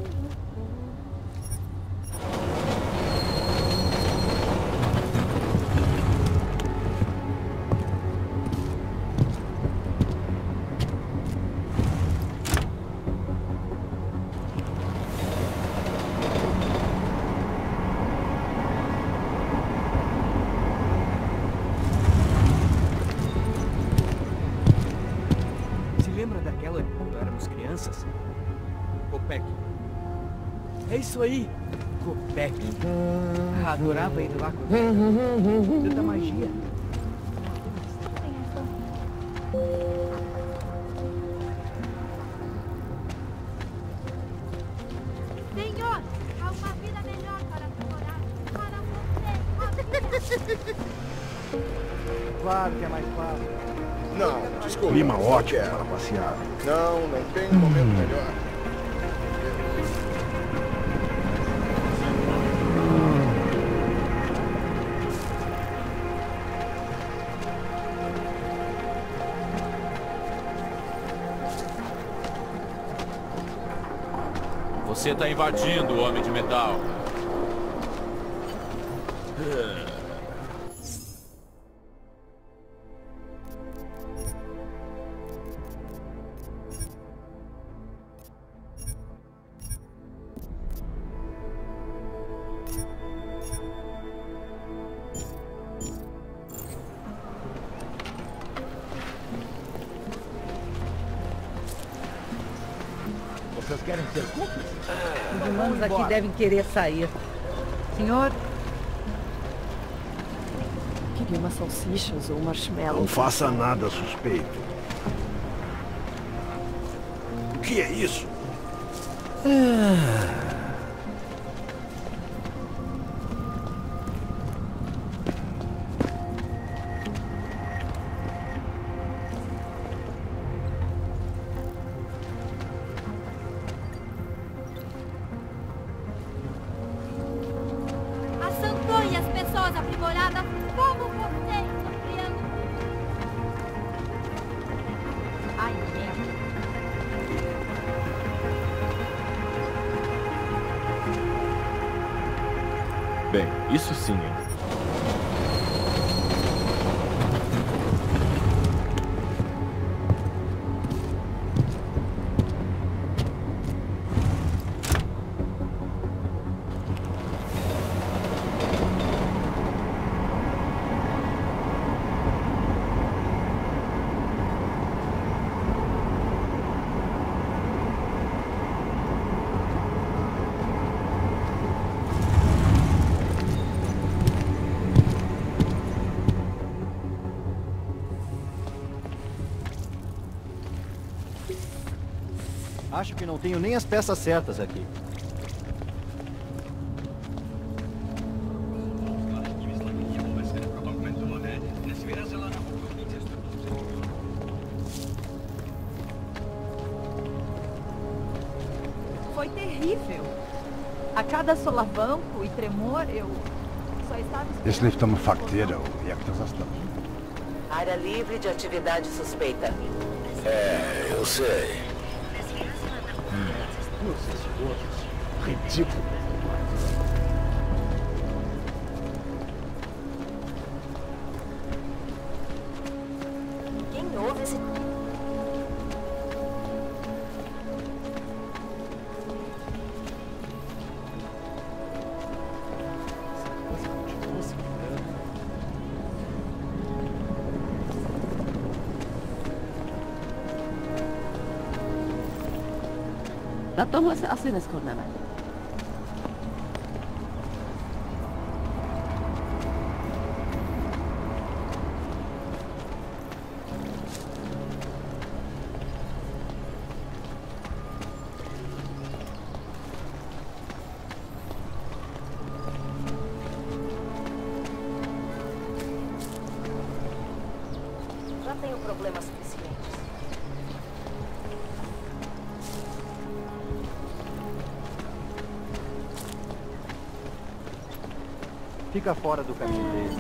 Se lembra daquela quando éramos crianças? Copec. É isso aí. Copec. Ah, adorava ir lá com tanta magia. Senhor, há uma vida melhor para morar. Para você. Claro que é mais fácil. Não, desculpa. Clima não ótimo quero. para passear. Não, não tem um momento melhor. Você está invadindo o Homem de Metal. Vocês querem ser cúmplices? Os humanos aqui devem querer sair. Senhor? Queria umas salsichas ou marshmallow. Não faça nada suspeito. que é isso? Ah. As santonhas, pessoas aprimoradas, como vocês sofrendo. Ai, merda. Bem, isso sim, hein? Acho que não tenho nem as peças certas aqui. Foi terrível. A cada solavanco e tremor, eu só estava... Jeśli w tym faktyro, jak to zastąpić? Área livre de atividade suspeita. É, eu sei. Ridículo. Quem ouve esse... Na tomhle se asi neshodneme. Já tenho problemas suficientes. Fica fora do caminho dele.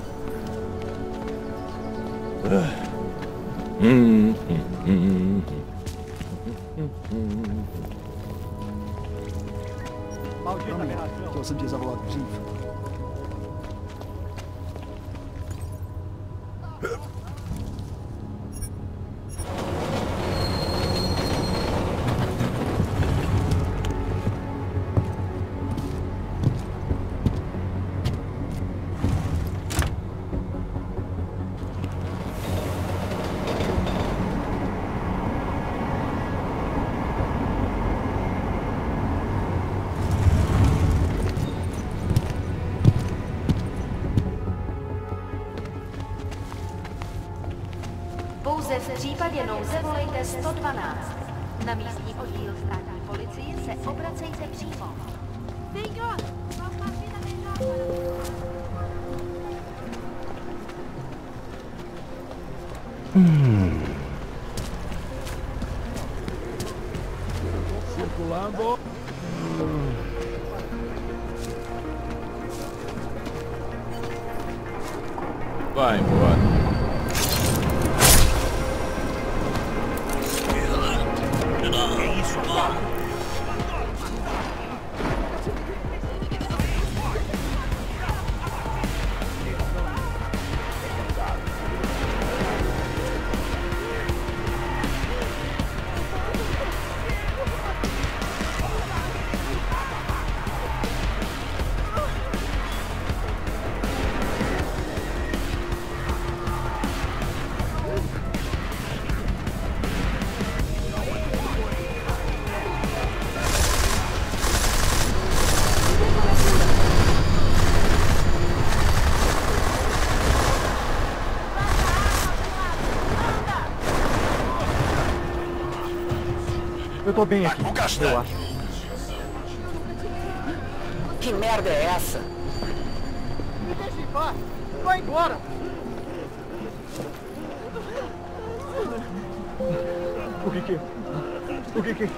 Hum, hum, hum, Maldita aberração. To jsem tě zavolal dřív. Pouze v případě nouze volejte sto dvanáct. Na místní oddíl státní policie se obracejte přímo. Señor, Hmm. Circulando. Vai embora. É isso agora? tô bem aqui, eu acho. Que merda é essa? Me deixa em paz! Vai embora! O que que... O que que...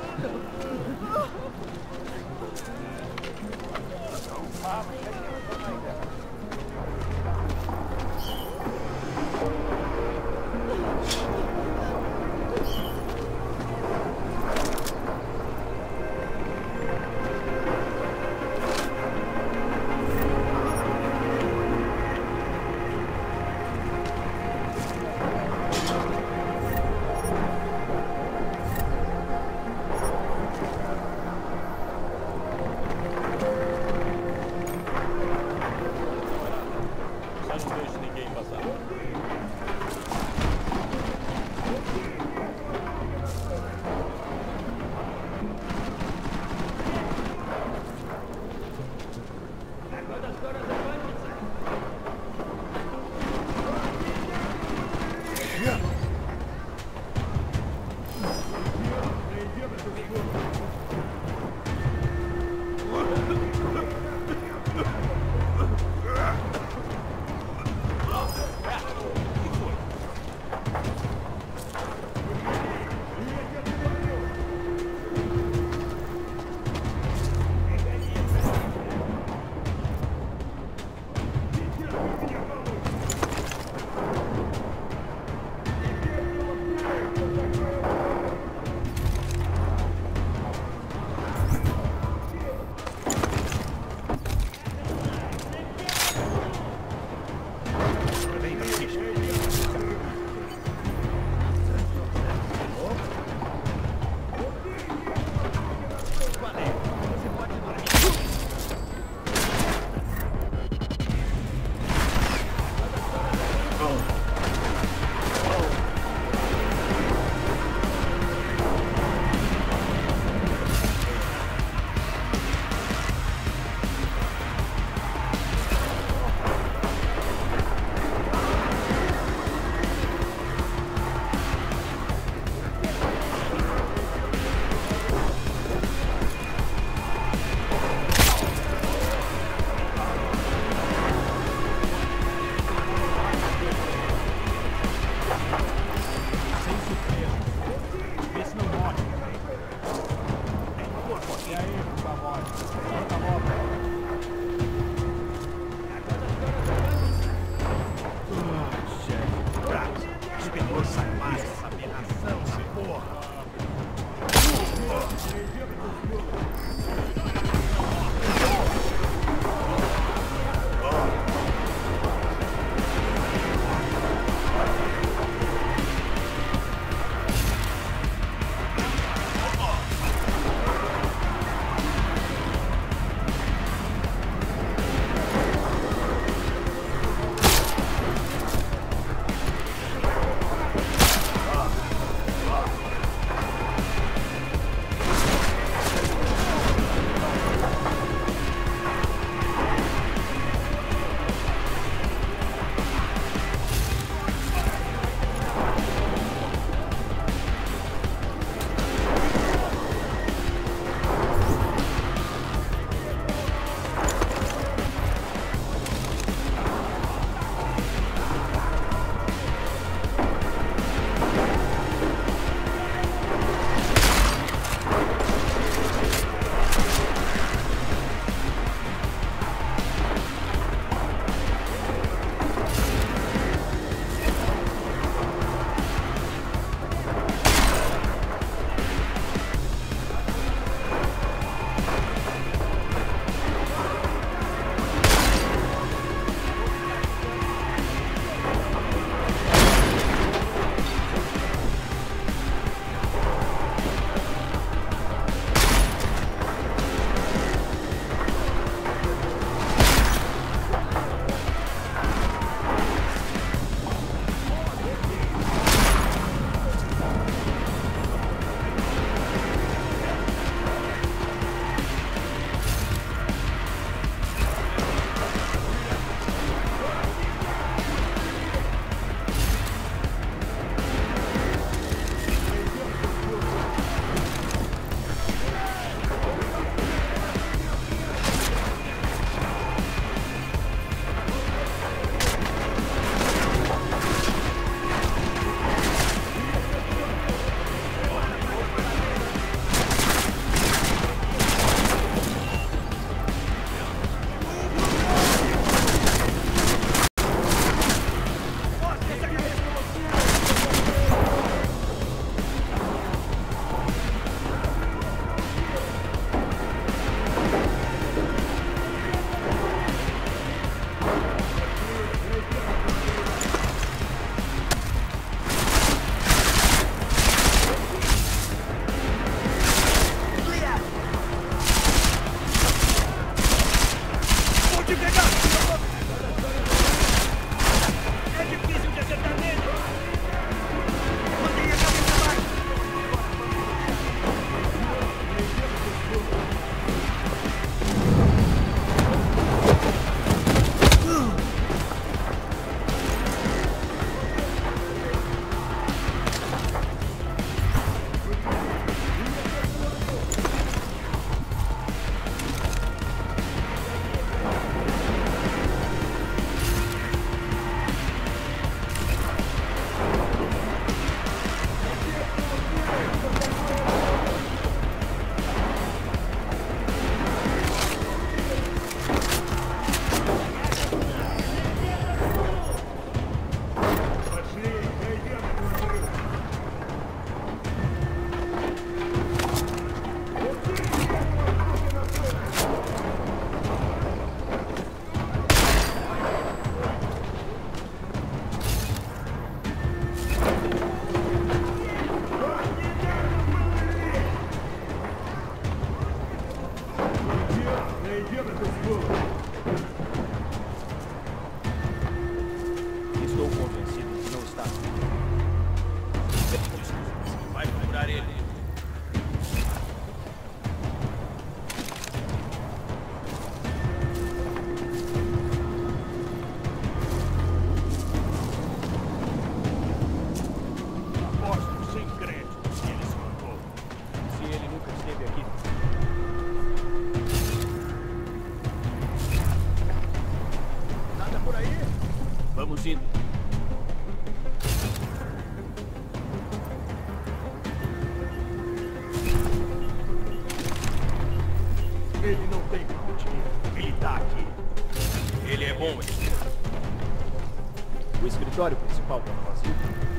Ele não tem pra onde ir. Ele tá aqui. Ele é bom, esse. O escritório principal tá vazio.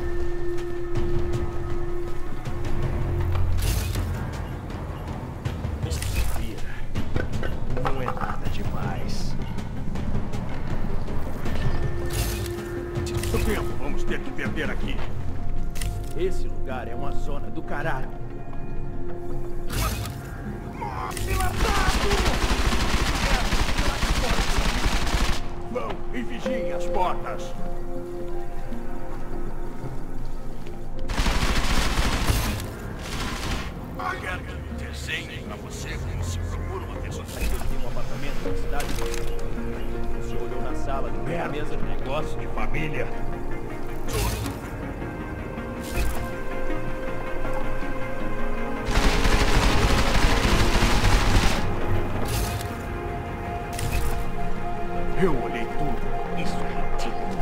Não é nada demais. Quanto tempo vamos ter que perder aqui? Esse lugar é uma zona do caralho. Vão e vigiem as portas. Quero que me desenhe pra você como se procura uma pessoa. Ele tem um apartamento na cidade. Você olhou na sala de Merda. mesa de negócio De família. Eu olhei tudo. Isso é ridículo.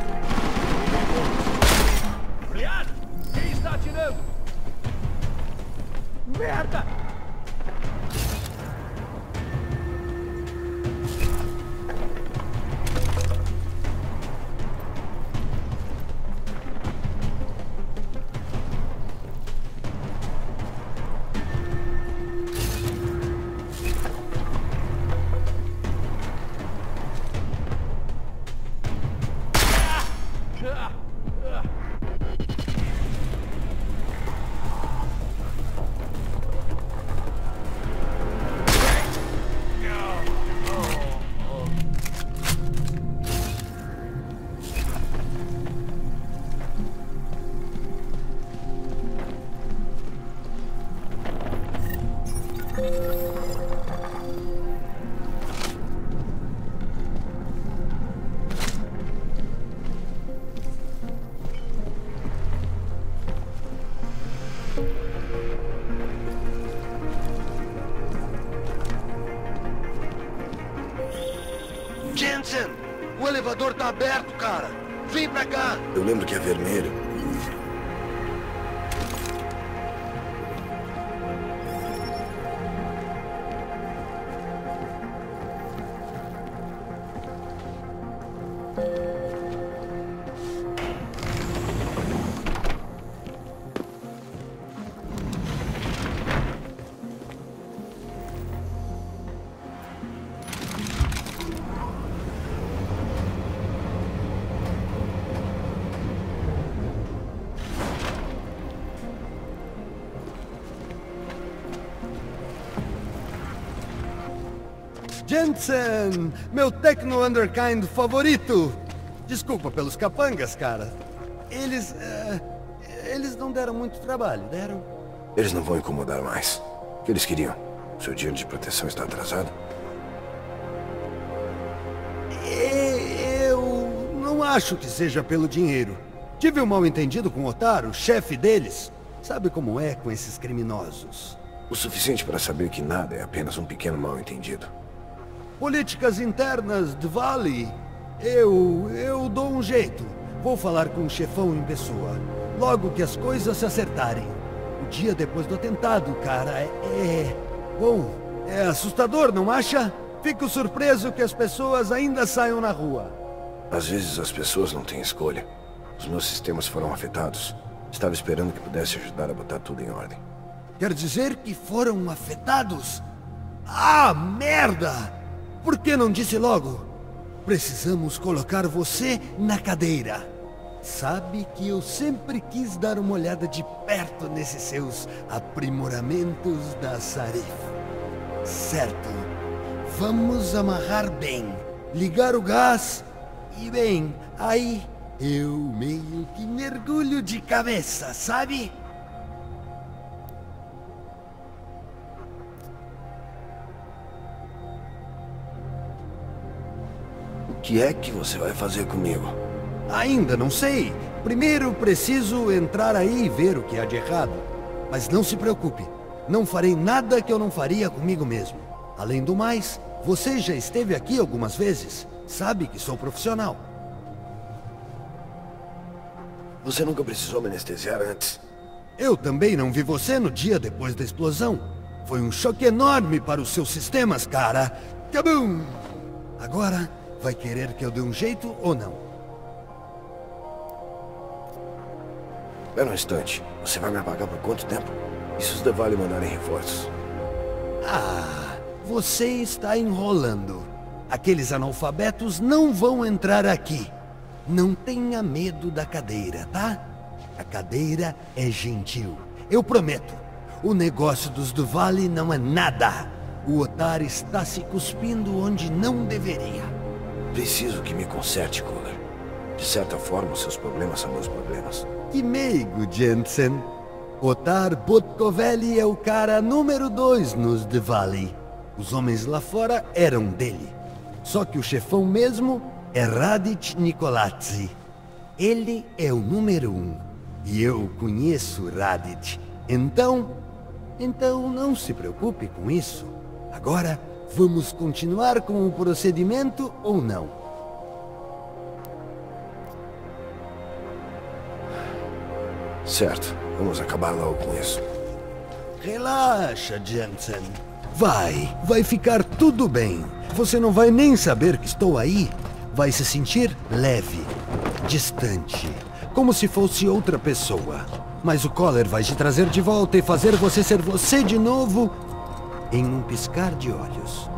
Aliás, quem está atirando? Merda! Jensen, o elevador tá aberto, cara. Vem pra cá. Eu lembro que é vermelho. Jensen, meu Techno Underkind favorito. Desculpa pelos capangas, cara. Eles... Uh, eles não deram muito trabalho, deram? Eles não vão incomodar mais. O que eles queriam? Seu dinheiro de proteção está atrasado? Eu não acho que seja pelo dinheiro. Tive um mal-entendido com o Otaro, chefe deles. Sabe como é com esses criminosos? O suficiente para saber que nada é apenas um pequeno mal-entendido. Políticas internas de Vale. Eu... eu dou um jeito. Vou falar com o chefão em pessoa. Logo que as coisas se acertarem. O dia depois do atentado, cara, é... é... Bom, é assustador, não acha? Fico surpreso que as pessoas ainda saiam na rua. Às vezes as pessoas não têm escolha. Os meus sistemas foram afetados. Estava esperando que pudesse ajudar a botar tudo em ordem. Quer dizer que foram afetados? Ah, merda! Por que não disse logo? Precisamos colocar você na cadeira. Sabe que eu sempre quis dar uma olhada de perto nesses seus aprimoramentos da Sarif. Certo. Vamos amarrar bem. Ligar o gás. E bem, aí eu meio que mergulho de cabeça, sabe? O que é que você vai fazer comigo? Ainda não sei. Primeiro preciso entrar aí e ver o que há de errado. Mas não se preocupe. Não farei nada que eu não faria comigo mesmo. Além do mais, você já esteve aqui algumas vezes. Sabe que sou profissional. Você nunca precisou me anestesiar antes? Eu também não vi você no dia depois da explosão. Foi um choque enorme para os seus sistemas, cara. Cabum! Agora, vai querer que eu dê um jeito ou não? Espera um instante. Você vai me apagar por quanto tempo? E se os Devali mandarem reforços? Ah, você está enrolando. Aqueles analfabetos não vão entrar aqui. Não tenha medo da cadeira, tá? A cadeira é gentil. Eu prometo. O negócio dos Devali não é nada. O Otar está se cuspindo onde não deveria. Preciso que me conserte, Kohler. De certa forma, os seus problemas são meus problemas. Que meigo, Jensen. Otar Botkoveli é o cara número dois nos Devali. Os homens lá fora eram dele. Só que o chefão mesmo é Raditz Nikoladze. Ele é o número um. E eu conheço Raditz. Então... Então não se preocupe com isso. Agora, vamos continuar com o procedimento ou não? Certo. Vamos acabar logo com isso. Relaxa, Jensen. Vai, vai ficar tudo bem. Você não vai nem saber que estou aí. Vai se sentir leve, distante, como se fosse outra pessoa. Mas o Kohler vai te trazer de volta e fazer você ser você de novo em um piscar de olhos.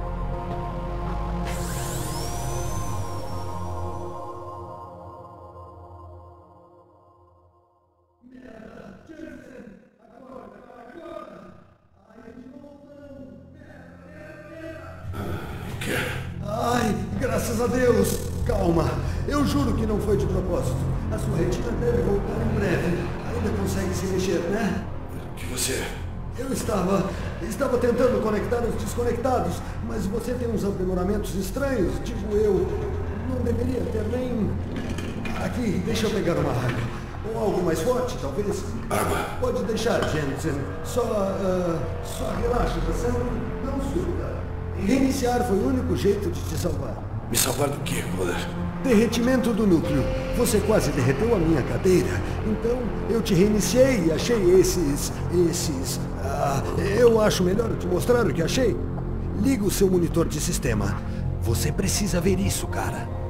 Ai, graças a Deus! Calma, eu juro que não foi de propósito. A sua retina deve voltar em breve. Ainda consegue se mexer, né? O que você... Eu estava... estava tentando conectar os desconectados, mas você tem uns aprimoramentos estranhos, tipo eu. Não deveria ter nem... Aqui, deixa eu pegar uma água. Ou algo mais forte, talvez? Água. Pode deixar, Jensen. Só... Uh, só relaxa, tá certo? Não surta. Reiniciar foi o único jeito de te salvar. Me salvar do quê, Kohler? Derretimento do núcleo. Você quase derreteu a minha cadeira. Então, eu te reiniciei e achei esses... esses... Ah, eu acho melhor te mostrar o que achei. Liga o seu monitor de sistema. Você precisa ver isso, cara.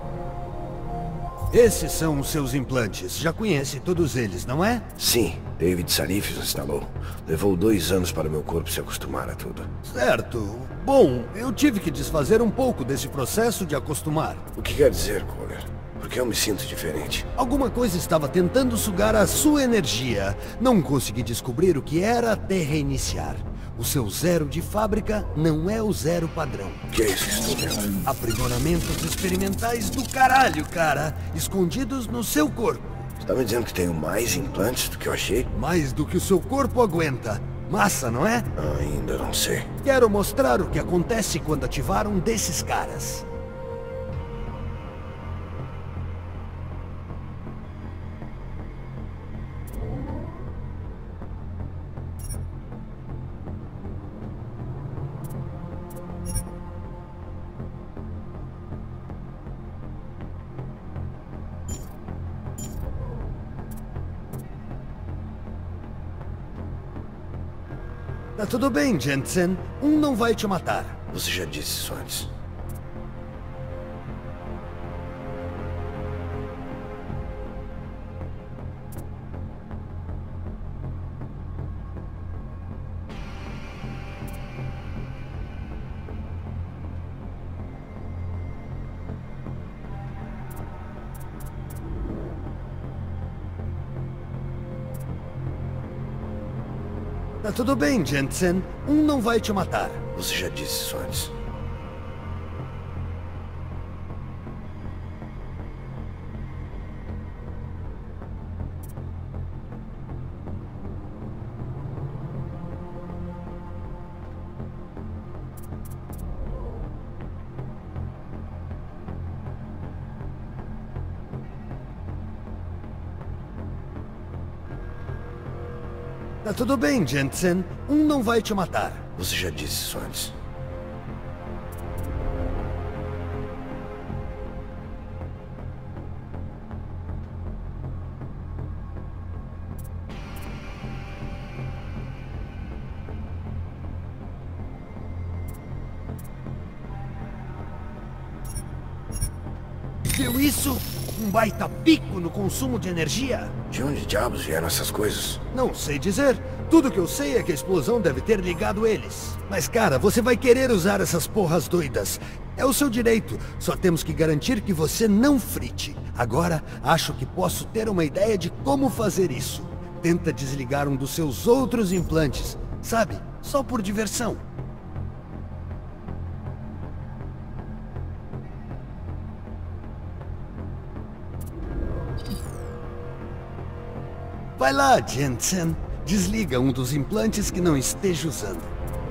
Esses são os seus implantes. Já conhece todos eles, não é? Sim. David Sarif os instalou. Levou dois anos para o meu corpo se acostumar a tudo. Certo. Bom, eu tive que desfazer um pouco desse processo de acostumar. O que quer dizer, Kohler? Porque eu me sinto diferente. Alguma coisa estava tentando sugar a sua energia. Não consegui descobrir o que era até reiniciar. O seu zero de fábrica não é o zero padrão. Que é isso que estou vendo? Aprimoramentos experimentais do caralho, cara. Escondidos no seu corpo. Você tá me dizendo que tenho mais implantes do que eu achei? Mais do que o seu corpo aguenta. Massa, não é? Ainda não sei. Quero mostrar o que acontece quando ativar um desses caras. Tá tudo bem, Jensen. Um não vai te matar. Você já disse isso antes. Tá tudo bem, Jensen. Um não vai te matar. Você já disse isso antes. Tá tudo bem, Jensen. Um não vai te matar. Você já disse isso antes. Viu isso? Um baita pico no consumo de energia. De onde diabos vieram essas coisas? Não sei dizer. Tudo que eu sei é que a explosão deve ter ligado eles. Mas cara, você vai querer usar essas porras doidas. É o seu direito. Só temos que garantir que você não frite. Agora, acho que posso ter uma ideia de como fazer isso. Tenta desligar um dos seus outros implantes. Sabe? Só por diversão. Vai lá, Jensen. Desliga um dos implantes que não esteja usando.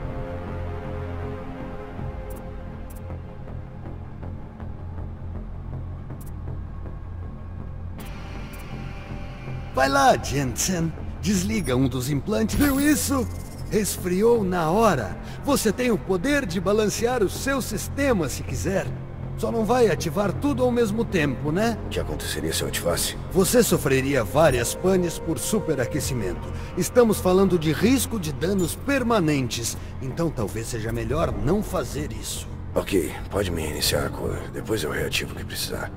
Vai lá, Jensen. Desliga um dos implantes. Viu isso? Esfriou na hora. Você tem o poder de balancear o seu sistema se quiser. Só não vai ativar tudo ao mesmo tempo, né? O que aconteceria se eu ativasse? Você sofreria várias panes por superaquecimento. Estamos falando de risco de danos permanentes. Então talvez seja melhor não fazer isso. Ok, pode me reiniciar a cor. Depois eu reativo o que precisar.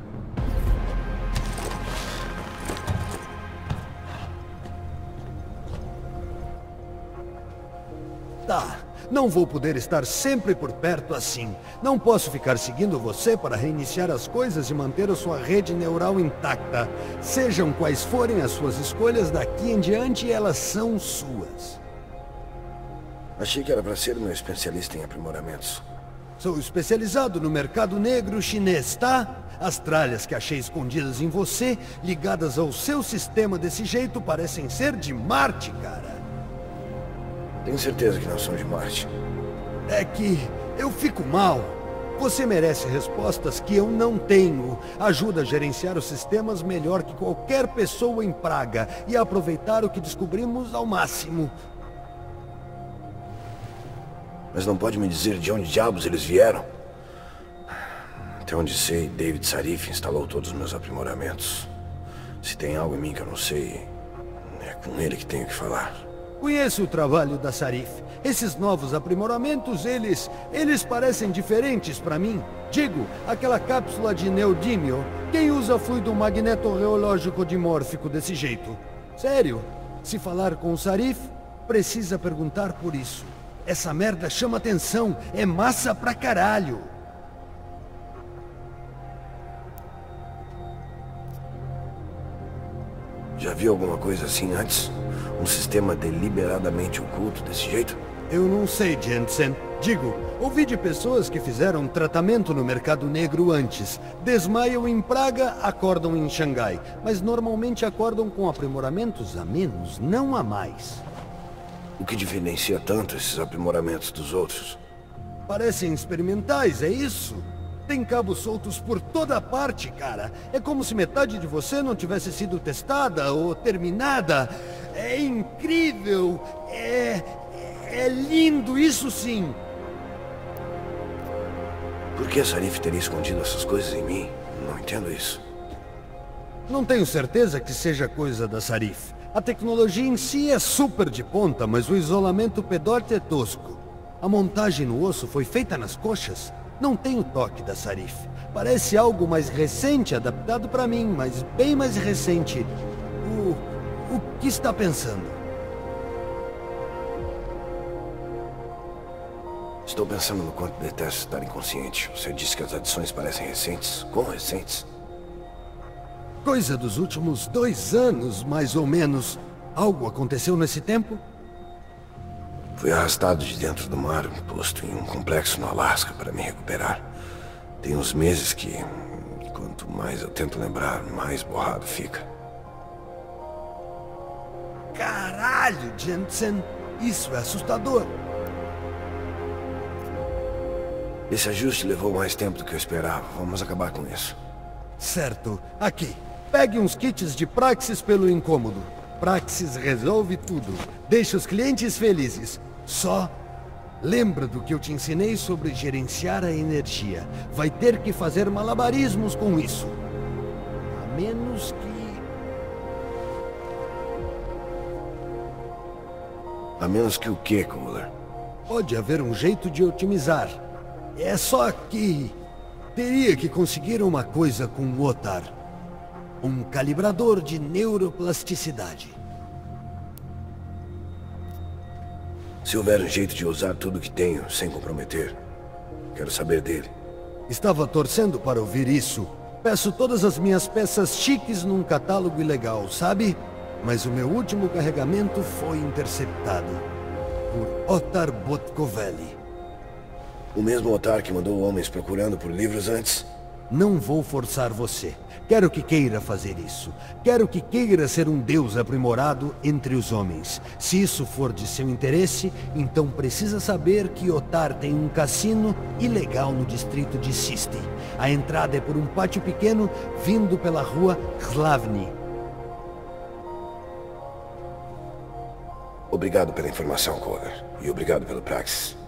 Tá. Não vou poder estar sempre por perto assim. Não posso ficar seguindo você para reiniciar as coisas e manter a sua rede neural intacta. Sejam quais forem as suas escolhas daqui em diante, elas são suas. Achei que era para ser meu especialista em aprimoramentos. Sou especializado no mercado negro chinês, tá? As tralhas que achei escondidas em você, ligadas ao seu sistema desse jeito, parecem ser de Marte, cara. Tenho certeza que não são de Marte. É que eu fico mal. Você merece respostas que eu não tenho. Ajuda a gerenciar os sistemas melhor que qualquer pessoa em Praga e a aproveitar o que descobrimos ao máximo. Mas não pode me dizer de onde diabos eles vieram? Até onde sei, David Sarif instalou todos os meus aprimoramentos. Se tem algo em mim que eu não sei, é com ele que tenho que falar. Conheço o trabalho da Sarif. Esses novos aprimoramentos, eles... eles parecem diferentes para mim. Digo, aquela cápsula de neodímio. Quem usa fluido magnetorreológico dimórfico desse jeito? Sério? Se falar com o Sarif, precisa perguntar por isso. Essa merda chama atenção. É massa pra caralho. Já viu alguma coisa assim antes? Um sistema deliberadamente oculto desse jeito? Eu não sei, Jensen. Digo, ouvi de pessoas que fizeram tratamento no mercado negro antes. Desmaiam em Praga, acordam em Xangai. Mas normalmente acordam com aprimoramentos a menos, não a mais. O que diferencia tanto esses aprimoramentos dos outros? Parecem experimentais, é isso? Tem cabos soltos por toda parte, cara. É como se metade de você não tivesse sido testada ou terminada. É incrível. É... é lindo, isso sim. Por que a Sarif teria escondido essas coisas em mim? Não entendo isso. Não tenho certeza que seja coisa da Sarif. A tecnologia em si é super de ponta, mas o isolamento pedorte é tosco. A montagem no osso foi feita nas coxas. Não tem o toque da Sarif. Parece algo mais recente, adaptado para mim, mas bem mais recente. O... o que está pensando? Estou pensando no quanto detesto estar inconsciente. Você disse que as adições parecem recentes. Quão recentes? Coisa dos últimos dois anos, mais ou menos. Algo aconteceu nesse tempo? Fui arrastado de dentro do mar, posto em um complexo no Alasca para me recuperar. Tem uns meses que, quanto mais eu tento lembrar, mais borrado fica. Caralho, Jensen! Isso é assustador. Esse ajuste levou mais tempo do que eu esperava. Vamos acabar com isso. Certo. Aqui. Pegue uns kits de Praxis pelo incômodo. Praxis resolve tudo. Deixa os clientes felizes. Só lembra do que eu te ensinei sobre gerenciar a energia. Vai ter que fazer malabarismos com isso. A menos que... A menos que o quê, Cooler? Pode haver um jeito de otimizar. É só que... Teria que conseguir uma coisa com o Otar. Um calibrador de neuroplasticidade. Se houver um jeito de usar tudo que tenho sem comprometer, quero saber dele. Estava torcendo para ouvir isso. Peço todas as minhas peças chiques num catálogo ilegal, sabe? Mas o meu último carregamento foi interceptado por Otar Botkoveli. O mesmo Otar que mandou homens procurando por livros antes? Não vou forçar você. Quero que queira fazer isso. Quero que queira ser um deus aprimorado entre os homens. Se isso for de seu interesse, então precisa saber que Otar tem um cassino ilegal no distrito de Sisti. A entrada é por um pátio pequeno vindo pela rua Hlavni. Obrigado pela informação, Connor. E obrigado pelo Praxis.